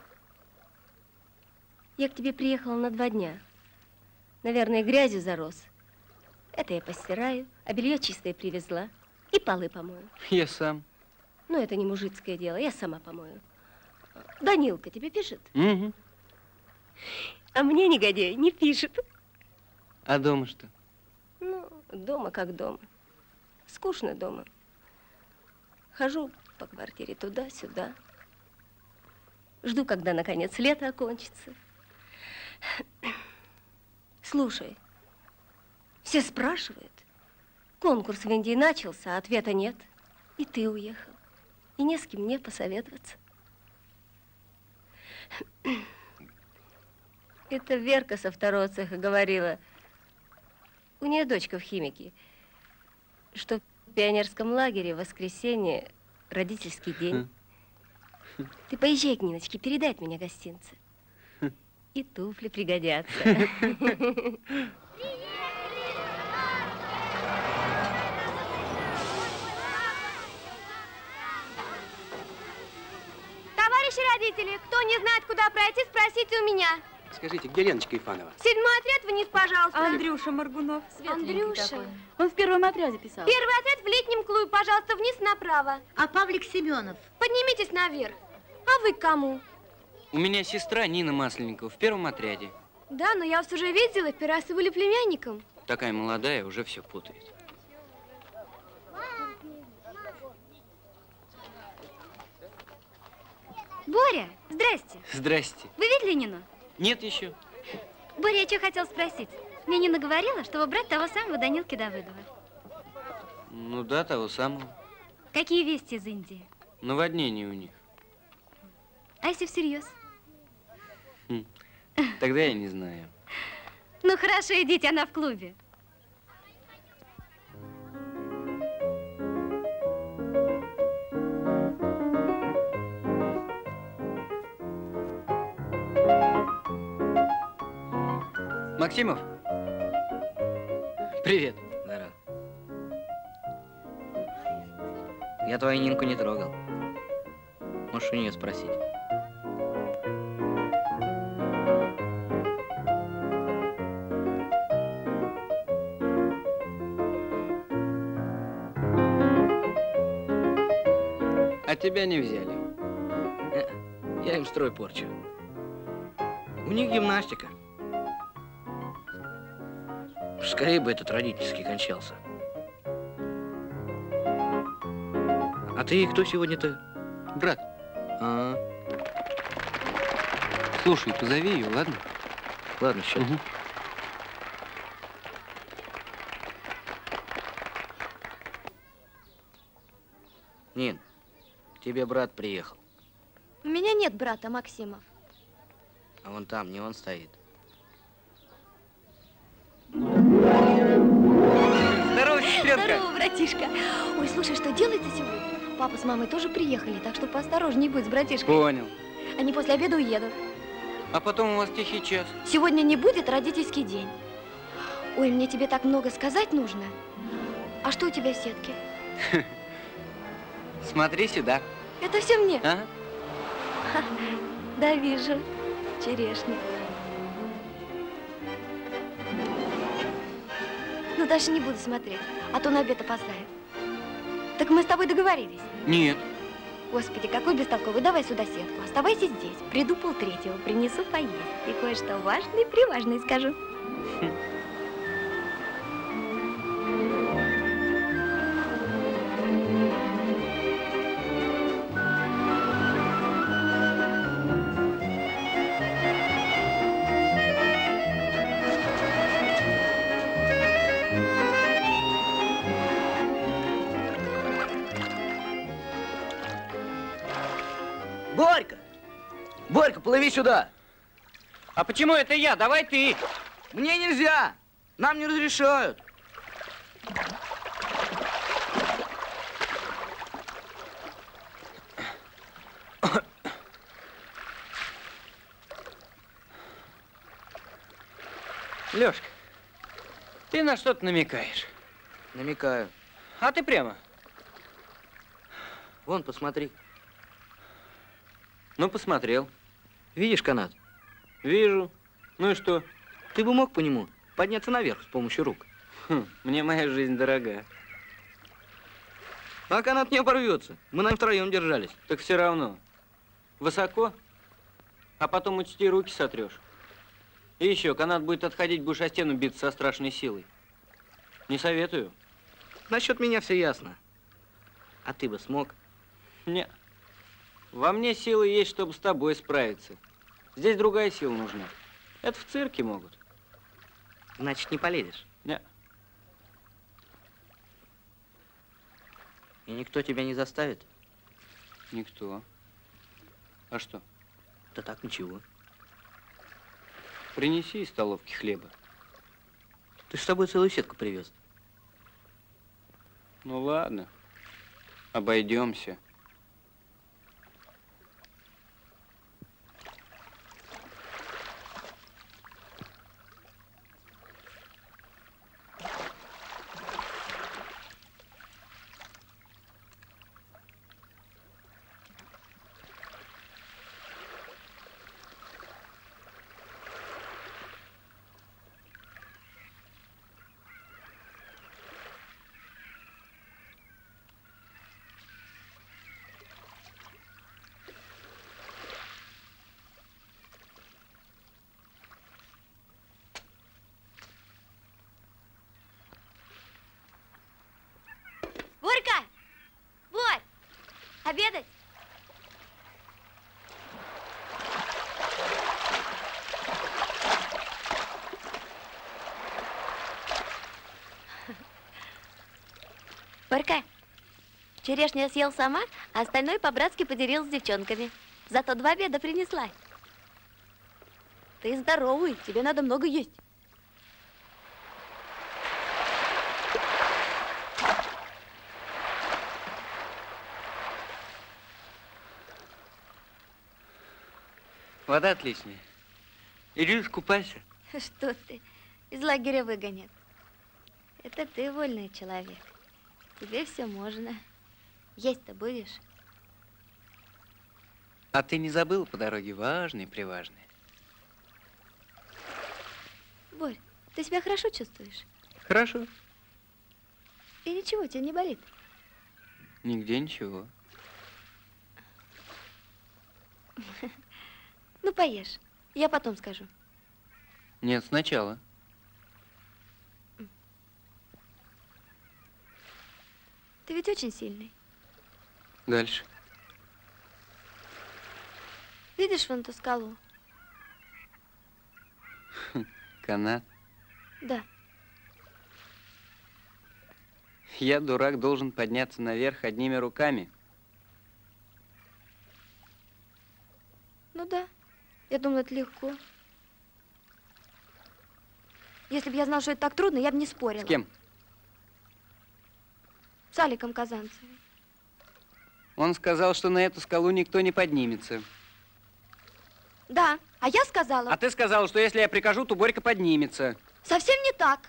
Я к тебе приехала на 2 дня. Наверное, грязью зарос. Это я постираю, а белье чистое привезла. И полы помою. Я сам. Ну, это не мужицкое дело, я сама помою. Данилка тебе пишет? Угу. А мне, негодяй, не пишет. А дома что? Ну, дома как дома. Скучно дома. Хожу по квартире туда-сюда. Жду, когда, наконец, лето окончится. Слушай, все спрашивают. Конкурс в Индии начался, а ответа нет. И ты уехал. И не с кем мне посоветоваться. Это Верка со 2-го цеха говорила. У нее дочка в химике, что в пионерском лагере в воскресенье родительский день. Ты поезжай к Ниночке, передай от меня гостинцы. И туфли пригодятся. Товарищи родители, кто не знает, куда пройти, спросите у меня. Скажите, где Леночка Ифанова? 7-й отряд вниз, пожалуйста. Андрюша Моргунов. Андрюша. Он в 1-м отряде писал. 1-й отряд в летнем клубе, пожалуйста, вниз направо. А Павлик Семенов? Поднимитесь наверх. А вы к кому? У меня сестра Нина Масленникова в 1-м отряде. Да, но я вас уже видела, в первый раз вы были племянником. Такая молодая, уже все путает. Боря, здрасте. Здрасте. Вы видели Нину? Нет еще. Боря, я что хотел спросить? Мне Нина говорила, что вы брат того самого Данилки Давыдова. Ну да, того самого. Какие вести из Индии? Наводнение у них. А если всерьез? Тогда я не знаю. Ну хорошо, идите, она в клубе. Максимов? Привет. Здорово. Я твою Нинку не трогал. Можешь у нее спросить. А тебя не взяли. Я им строй порчу. У них гимнастика. Скорее бы этот родительский кончался. А ты кто сегодня-то? Брат. А. Слушай, позови ее, ладно? Ладно, сейчас. Угу. Нин, к тебе брат приехал. У меня нет брата, Максимов. А вон там, не он стоит. Здорово, сестренка. Здорово, братишка. Ой, слушай, что делается сегодня? Папа с мамой тоже приехали, так что поосторожней будь с братишкой. Понял. Они после обеда уедут. А потом у вас тихий час. Сегодня не будет родительский день. Ой, мне тебе так много сказать нужно. А что у тебя в сетке? Смотри сюда. Это все мне? Ага. Да, вижу. Черешня. Ну, даже не буду смотреть, а то на обед опоздаю. Так мы с тобой договорились? Нет. Господи, какой бестолковый. Давай сюда сетку. Оставайся здесь. Приду 2:30, принесу поесть. И кое-что важное-приважное скажу. Борька! Борька, плыви сюда! А почему это я? Давай ты! Мне нельзя! Нам не разрешают! Лёшка, ты на что-то намекаешь. Намекаю. А ты прямо. Вон, посмотри. Ну, посмотрел. Видишь канат? Вижу. Ну и что? Ты бы мог по нему подняться наверх с помощью рук. Мне моя жизнь дорога. А канат не оборвется. Мы на втроем держались. Так все равно. Высоко, а потом учти, руки сотрешь. И еще, канат будет отходить, будешь о стену биться со страшной силой. Не советую. Насчет меня все ясно. А ты бы смог? Не. Во мне силы есть, чтобы с тобой справиться. Здесь другая сила нужна. Это в цирке могут. Значит, не полезешь? Не. И никто тебя не заставит? Никто. А что? Да так, ничего. Принеси из столовки хлеба. Ты с собой целую сетку привез. Ну ладно. Обойдемся. Борька! Борь! Обедать? Борька, черешню я съел сама, а остальное по-братски поделил с девчонками. Зато 2 обеда принесла. Ты здоровый, тебе надо много есть. Вода отличная. Иди искупайся. Что ты? Из лагеря выгонят. Это ты вольный человек. Тебе все можно. Есть-то будешь? А ты не забыл по дороге важный-приважный? Борь, ты себя хорошо чувствуешь? Хорошо. И ничего, тебе не болит? Нигде ничего. Ну, поешь. Я потом скажу. Нет, сначала. Ты ведь очень сильный. Дальше. Видишь вон ту скалу? Канат. Да. Я, дурак, должен подняться наверх одними руками. Ну да. Я думала, это легко. Если бы я знала, что это так трудно, я бы не спорила. С кем? С Аликом Казанцевым. Он сказал, что на эту скалу никто не поднимется. Да, а я сказала... А ты сказала, что если я прикажу, то Борька поднимется. Совсем не так.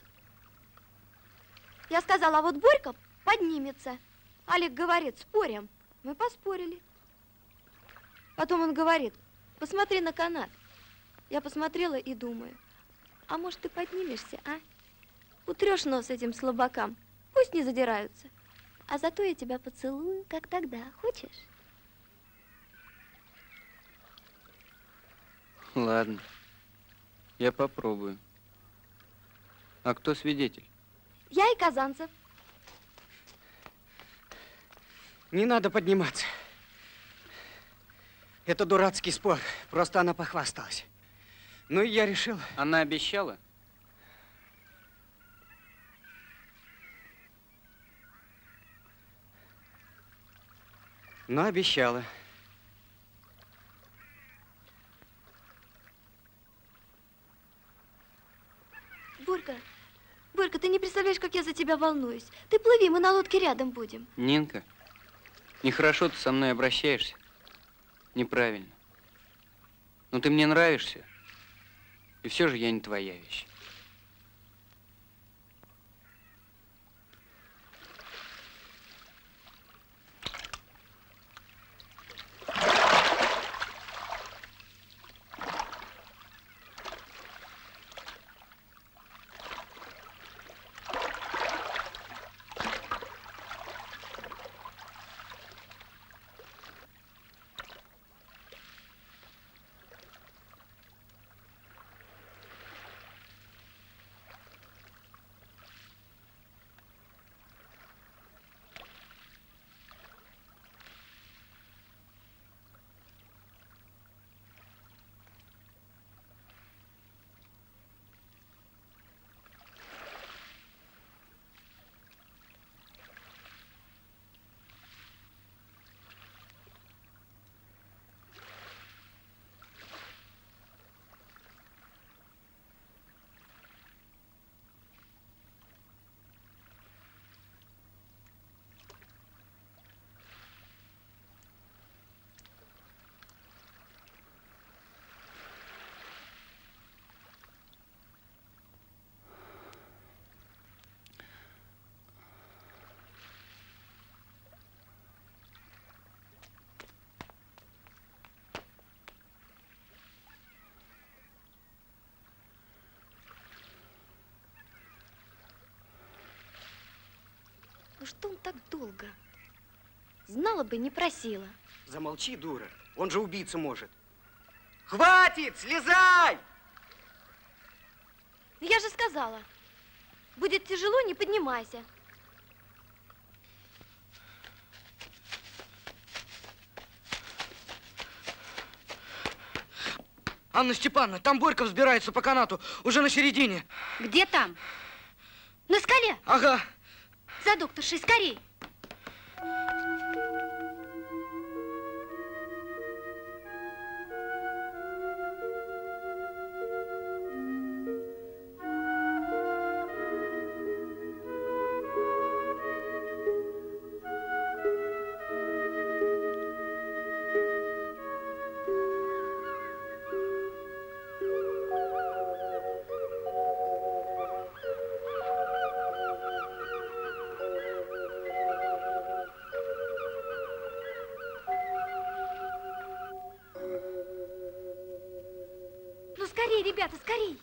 Я сказала, а вот Борька поднимется. Алик говорит, спорим. Мы поспорили. Потом он говорит, посмотри на канат. Я посмотрела и думаю, а может, ты поднимешься, а? Утрешь нос этим слабакам, пусть не задираются. А зато я тебя поцелую, как тогда. Хочешь? Ладно, я попробую. А кто свидетель? Я и Казанцев. Не надо подниматься. Это дурацкий спор. Просто она похвасталась. Ну и я решил... Она обещала? Но обещала. Борька, Борька, ты не представляешь, как я за тебя волнуюсь. Ты плыви, мы на лодке рядом будем. Нинка, нехорошо ты со мной обращаешься. Неправильно. Но ты мне нравишься. И все же я не твоя вещь. что он так долго? Знала бы, не просила. Замолчи, дура. Он же убийца может. Хватит, слезай! Я же сказала, будет тяжело, не поднимайся. Анна Степановна, там Борька взбирается по канату, уже на середине. Где там? На скале? Ага. За докторшей, скорей. Ну, скорей, ребята, скорей.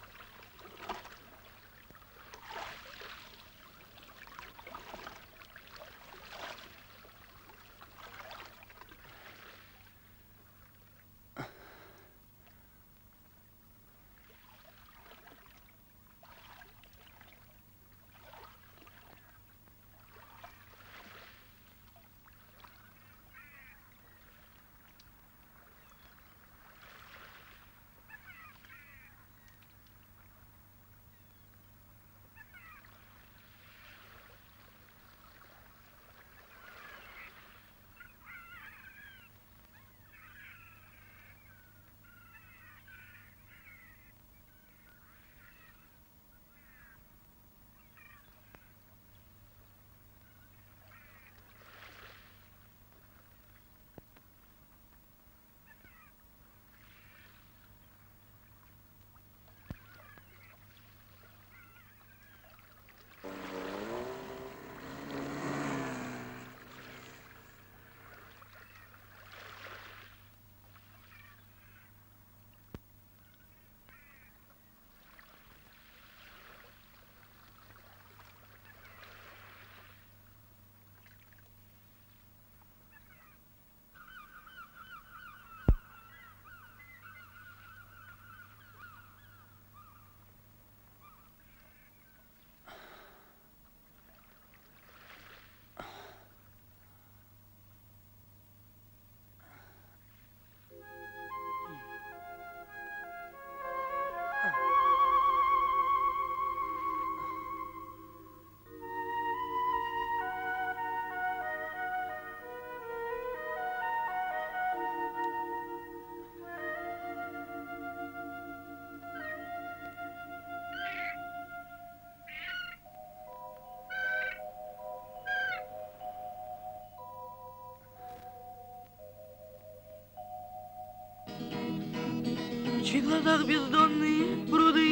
В чьих глазах бездонные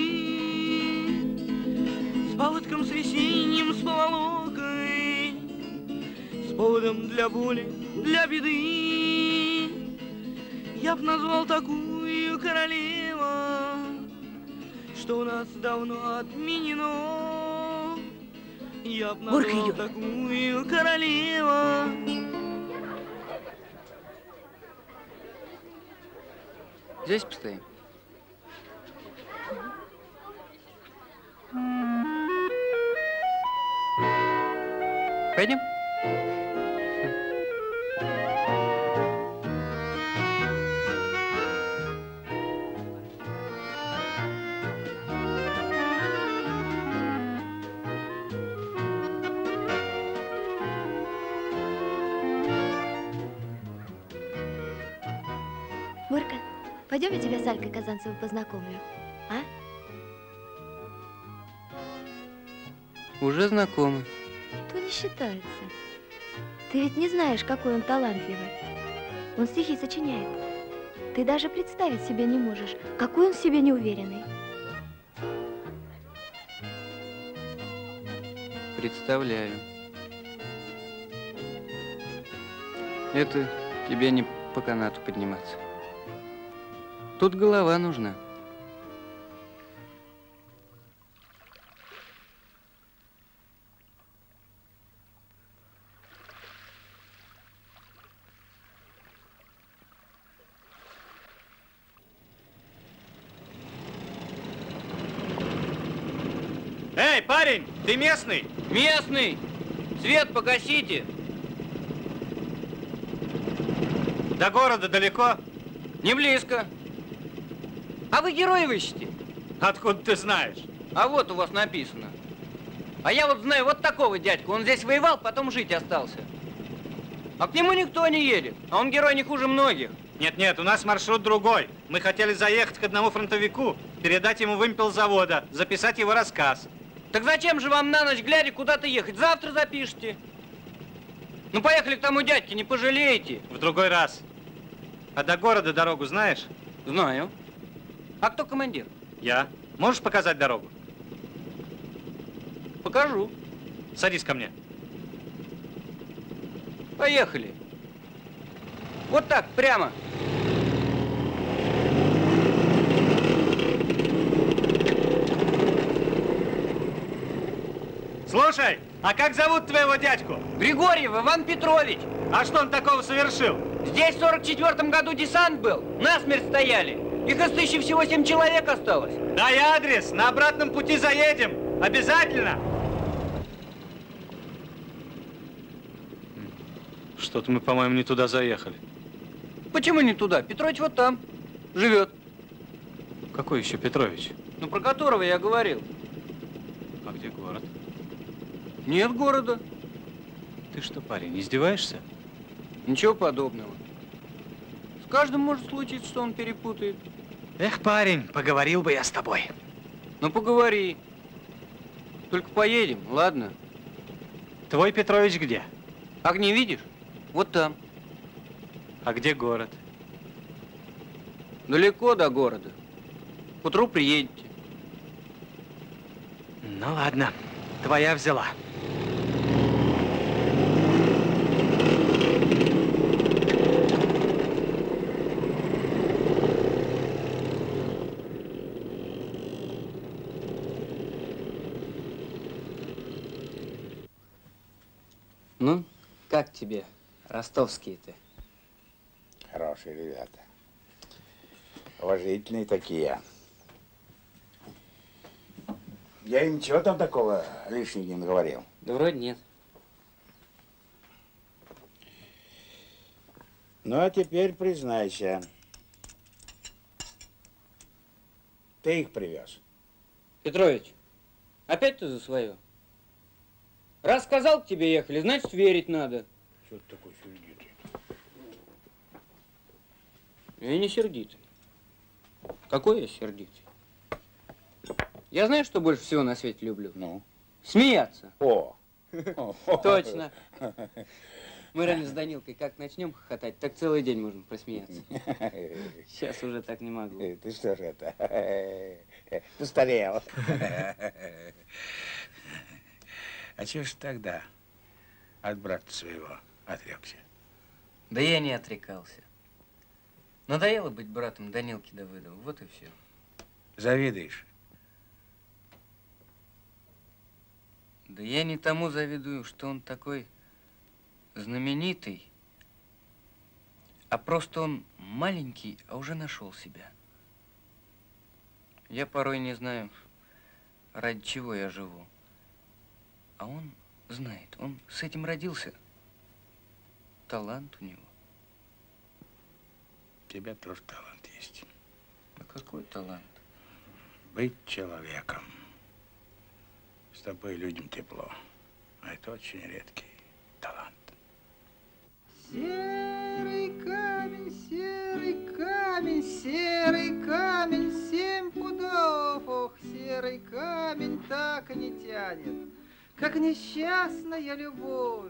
пруды, с паводком, с весенним, с поволокой, с поводом для боли, для беды. Я б назвал такую королеву, что у нас давно отменено. Я б назвал такую королеву. Здесь постоим. Пойдем? Борька, пойдем я тебя с Алькой Казанцевой познакомлю, а? Уже знакомы. То не считается. Ты ведь не знаешь, какой он талантливый. Он стихи сочиняет. Ты даже представить себе не можешь, какой он в себе неуверенный. Представляю. Это тебе не по канату подниматься. Тут голова нужна. Эй, парень, ты местный? Местный! Свет погасите! До города далеко? Не близко. А вы героев ищете? Откуда ты знаешь? А вот у вас написано. А я вот знаю вот такого дядьку. Он здесь воевал, потом жить остался. А к нему никто не едет. А он герой не хуже многих. Нет, у нас маршрут другой. Мы хотели заехать к одному фронтовику, передать ему вымпел завода, записать его рассказ. Так зачем же вам на ночь глядя куда-то ехать? Завтра запишите. Ну, поехали к тому дядьке, не пожалеете. В другой раз. А до города дорогу знаешь? Знаю. А кто командир? Я. Можешь показать дорогу? Покажу. Садись ко мне. Поехали. Вот так, прямо. Слушай, а как зовут твоего дядьку? Григорьев Иван Петрович. А что он такого совершил? Здесь в 44-м году десант был. Насмерть стояли. Их из 1000 всего 7 человек осталось. Дай адрес, на обратном пути заедем. Обязательно. Что-то мы, по-моему, не туда заехали. Почему не туда? Петрович вот там живет. Какой еще Петрович? Ну, про которого я говорил. А где город? Нет города. Ты что, парень, издеваешься? Ничего подобного. С каждым может случиться, что он перепутает. Эх, парень, поговорил бы я с тобой. Ну, поговори. Только поедем, ладно? Твой Петрович где? Огни видишь? Вот там. А где город? Далеко до города. К утру приедете. Ну ладно, твоя взяла. Ну, как тебе, ростовские-то? Хорошие ребята. Уважительные такие. Я им ничего там такого лишнего не наговорил? Да вроде нет. Ну, а теперь признайся. Ты их привез? Петрович, опять ты за свое? Раз сказал, к тебе ехали, значит, верить надо. Что ты такой сердитый? Я не сердитый. Какой я сердитый? Я знаю, что больше всего на свете люблю? Ну? Смеяться. О! Точно. Мы раньше с Данилкой как начнем хохотать, так целый день можем просмеяться. Сейчас уже так не могу. Ты что же это? Постарел. А чего ж тогда от брата своего отрекся? Да я не отрекался. Надоело быть братом Данилки Давыдова, вот и все. Завидуешь? Да я не тому завидую, что он такой знаменитый, а просто он маленький, а уже нашел себя. Я порой не знаю, ради чего я живу. А он знает, он с этим родился. Талант у него. У тебя тоже талант есть. А какой талант? Быть человеком. С тобой людям тепло. А это очень редкий талант. Серый камень, серый камень, серый камень, 7 пудов. Ох, серый камень так и не тянет, как несчастная любовь.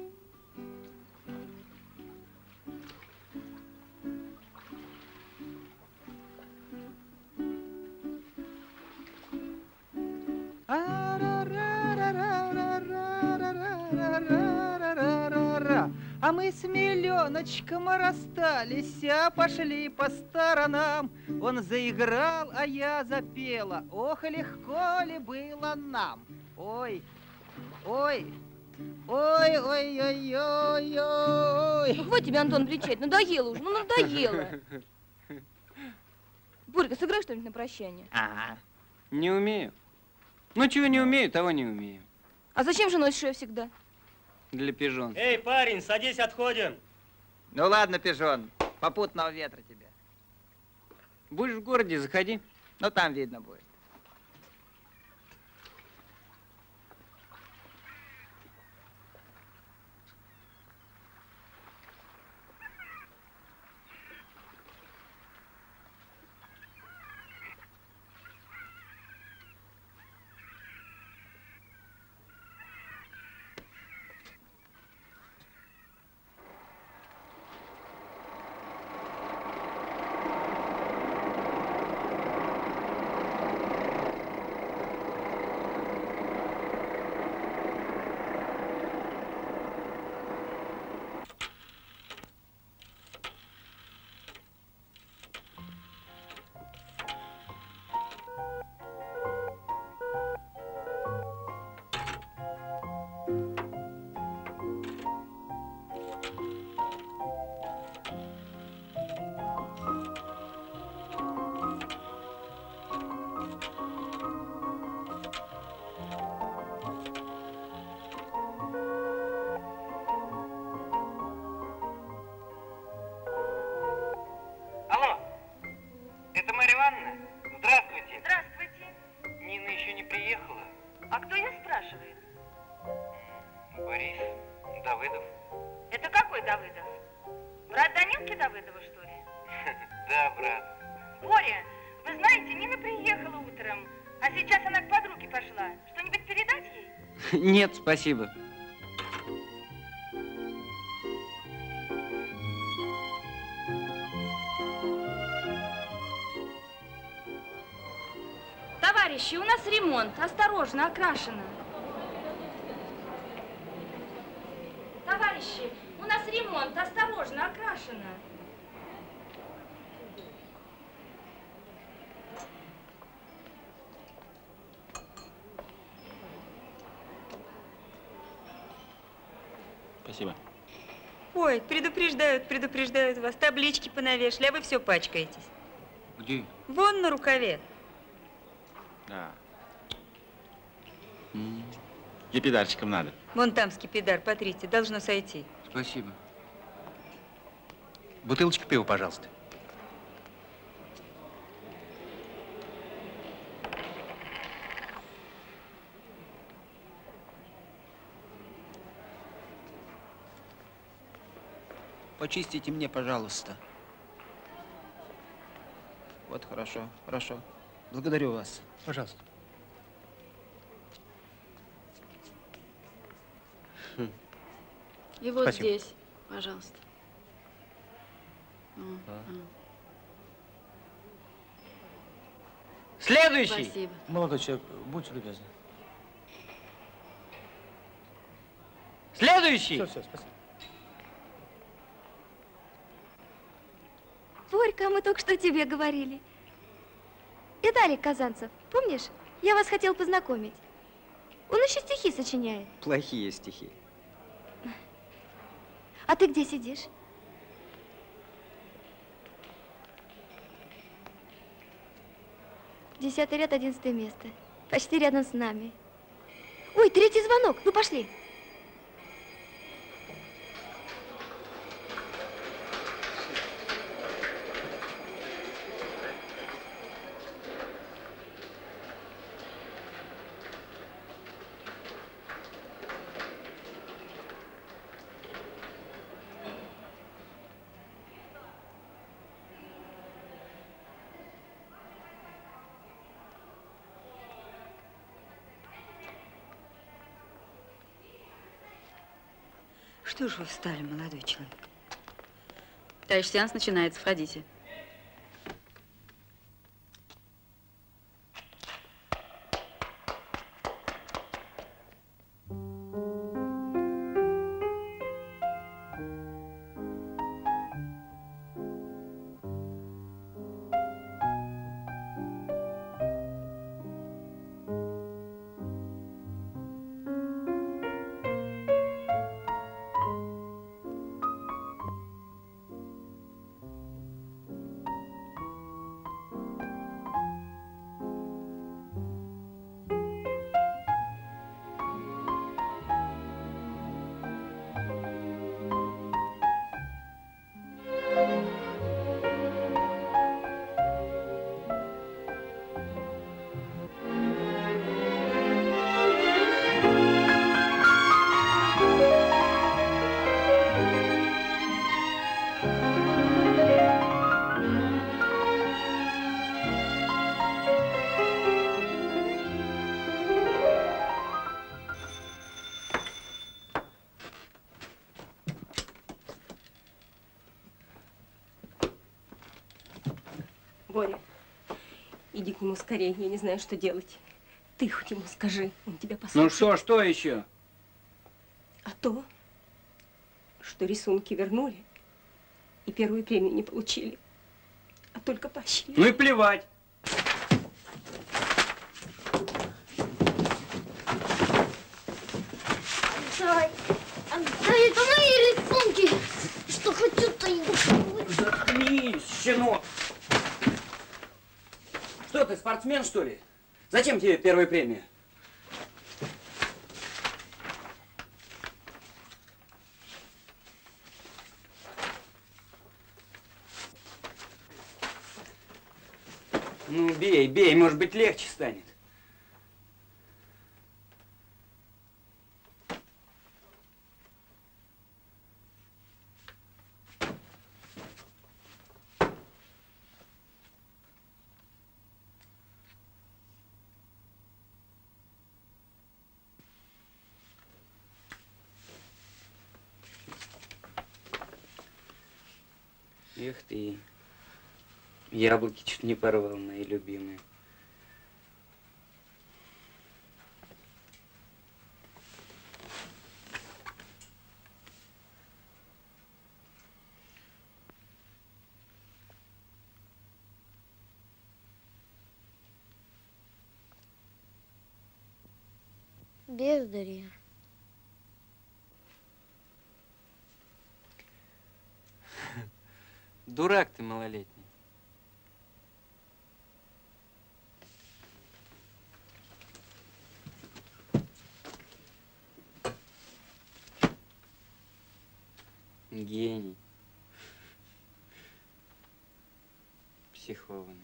А мы с Миленочком расстались, а пошли по сторонам. Он заиграл, а я запела. Ох, легко ли было нам. Ой, ой, ой, ой, ой, ой, ой. Ну, хватит тебе, Антон, кричать, надоело уже, ну надоело. Борька, сыграй что-нибудь на прощание. Ага. Не умею. Ну, чего не умею, того не умею. А зачем же носишь ее всегда? Для пижон. Эй, парень, садись, отходим. Ну ладно, пижон, попутного ветра тебе. Будешь в городе, заходи. Ну, там видно будет. Нет, спасибо. Товарищи, у нас ремонт. Осторожно, окрашено. Товарищи, у нас ремонт. Осторожно, окрашено. Спасибо. Ой, предупреждают вас. Таблички понавешали, а вы все пачкаетесь. Где? Вон на рукаве. Да. Скипидарчиком надо. Вон там скипидар, потрите, должно сойти. Спасибо. Бутылочку пива, пожалуйста. Почистите мне, пожалуйста. Вот, хорошо, хорошо. Благодарю вас. Пожалуйста. И вот Спасибо. здесь, пожалуйста. Следующий. Спасибо. Молодой человек, будьте любезны. Следующий. Все, спасибо. Борька, мы только что тебе говорили. Виталик Казанцев, помнишь? Я вас хотел познакомить. Он еще стихи сочиняет. Плохие стихи. А ты где сидишь? Десятый ряд, 11 место. Почти рядом с нами. Ой, третий звонок. Ну, пошли. Что ж вы встали, молодой человек? Товарищ, сеанс начинается, входите. Боря, иди к нему скорее, я не знаю, что делать. Ты хоть ему скажи, он тебя послушает. Ну что еще? А то, что рисунки вернули и первую премию не получили, а только поощрили. Ну и плевать. Отдай, это мои рисунки! Что хочу, то и делаю. Заткнись, щенок! Что ты, спортсмен, что ли? Зачем тебе первая премия? Ну, бей, бей, может быть, легче станет. Эх ты, яблоки чуть не порвал, мои любимые. Бездарья. Дурак ты малолетний. Гений. Психованный.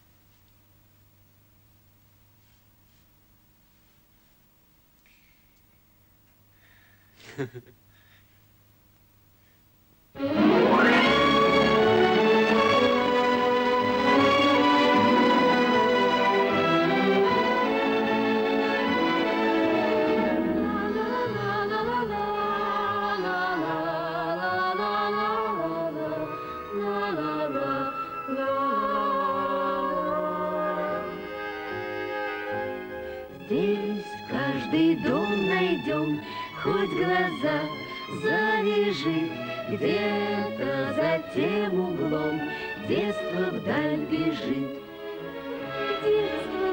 Здесь каждый дом найдем, хоть глаза завяжи, где-то за тем углом детство вдаль бежит. Детство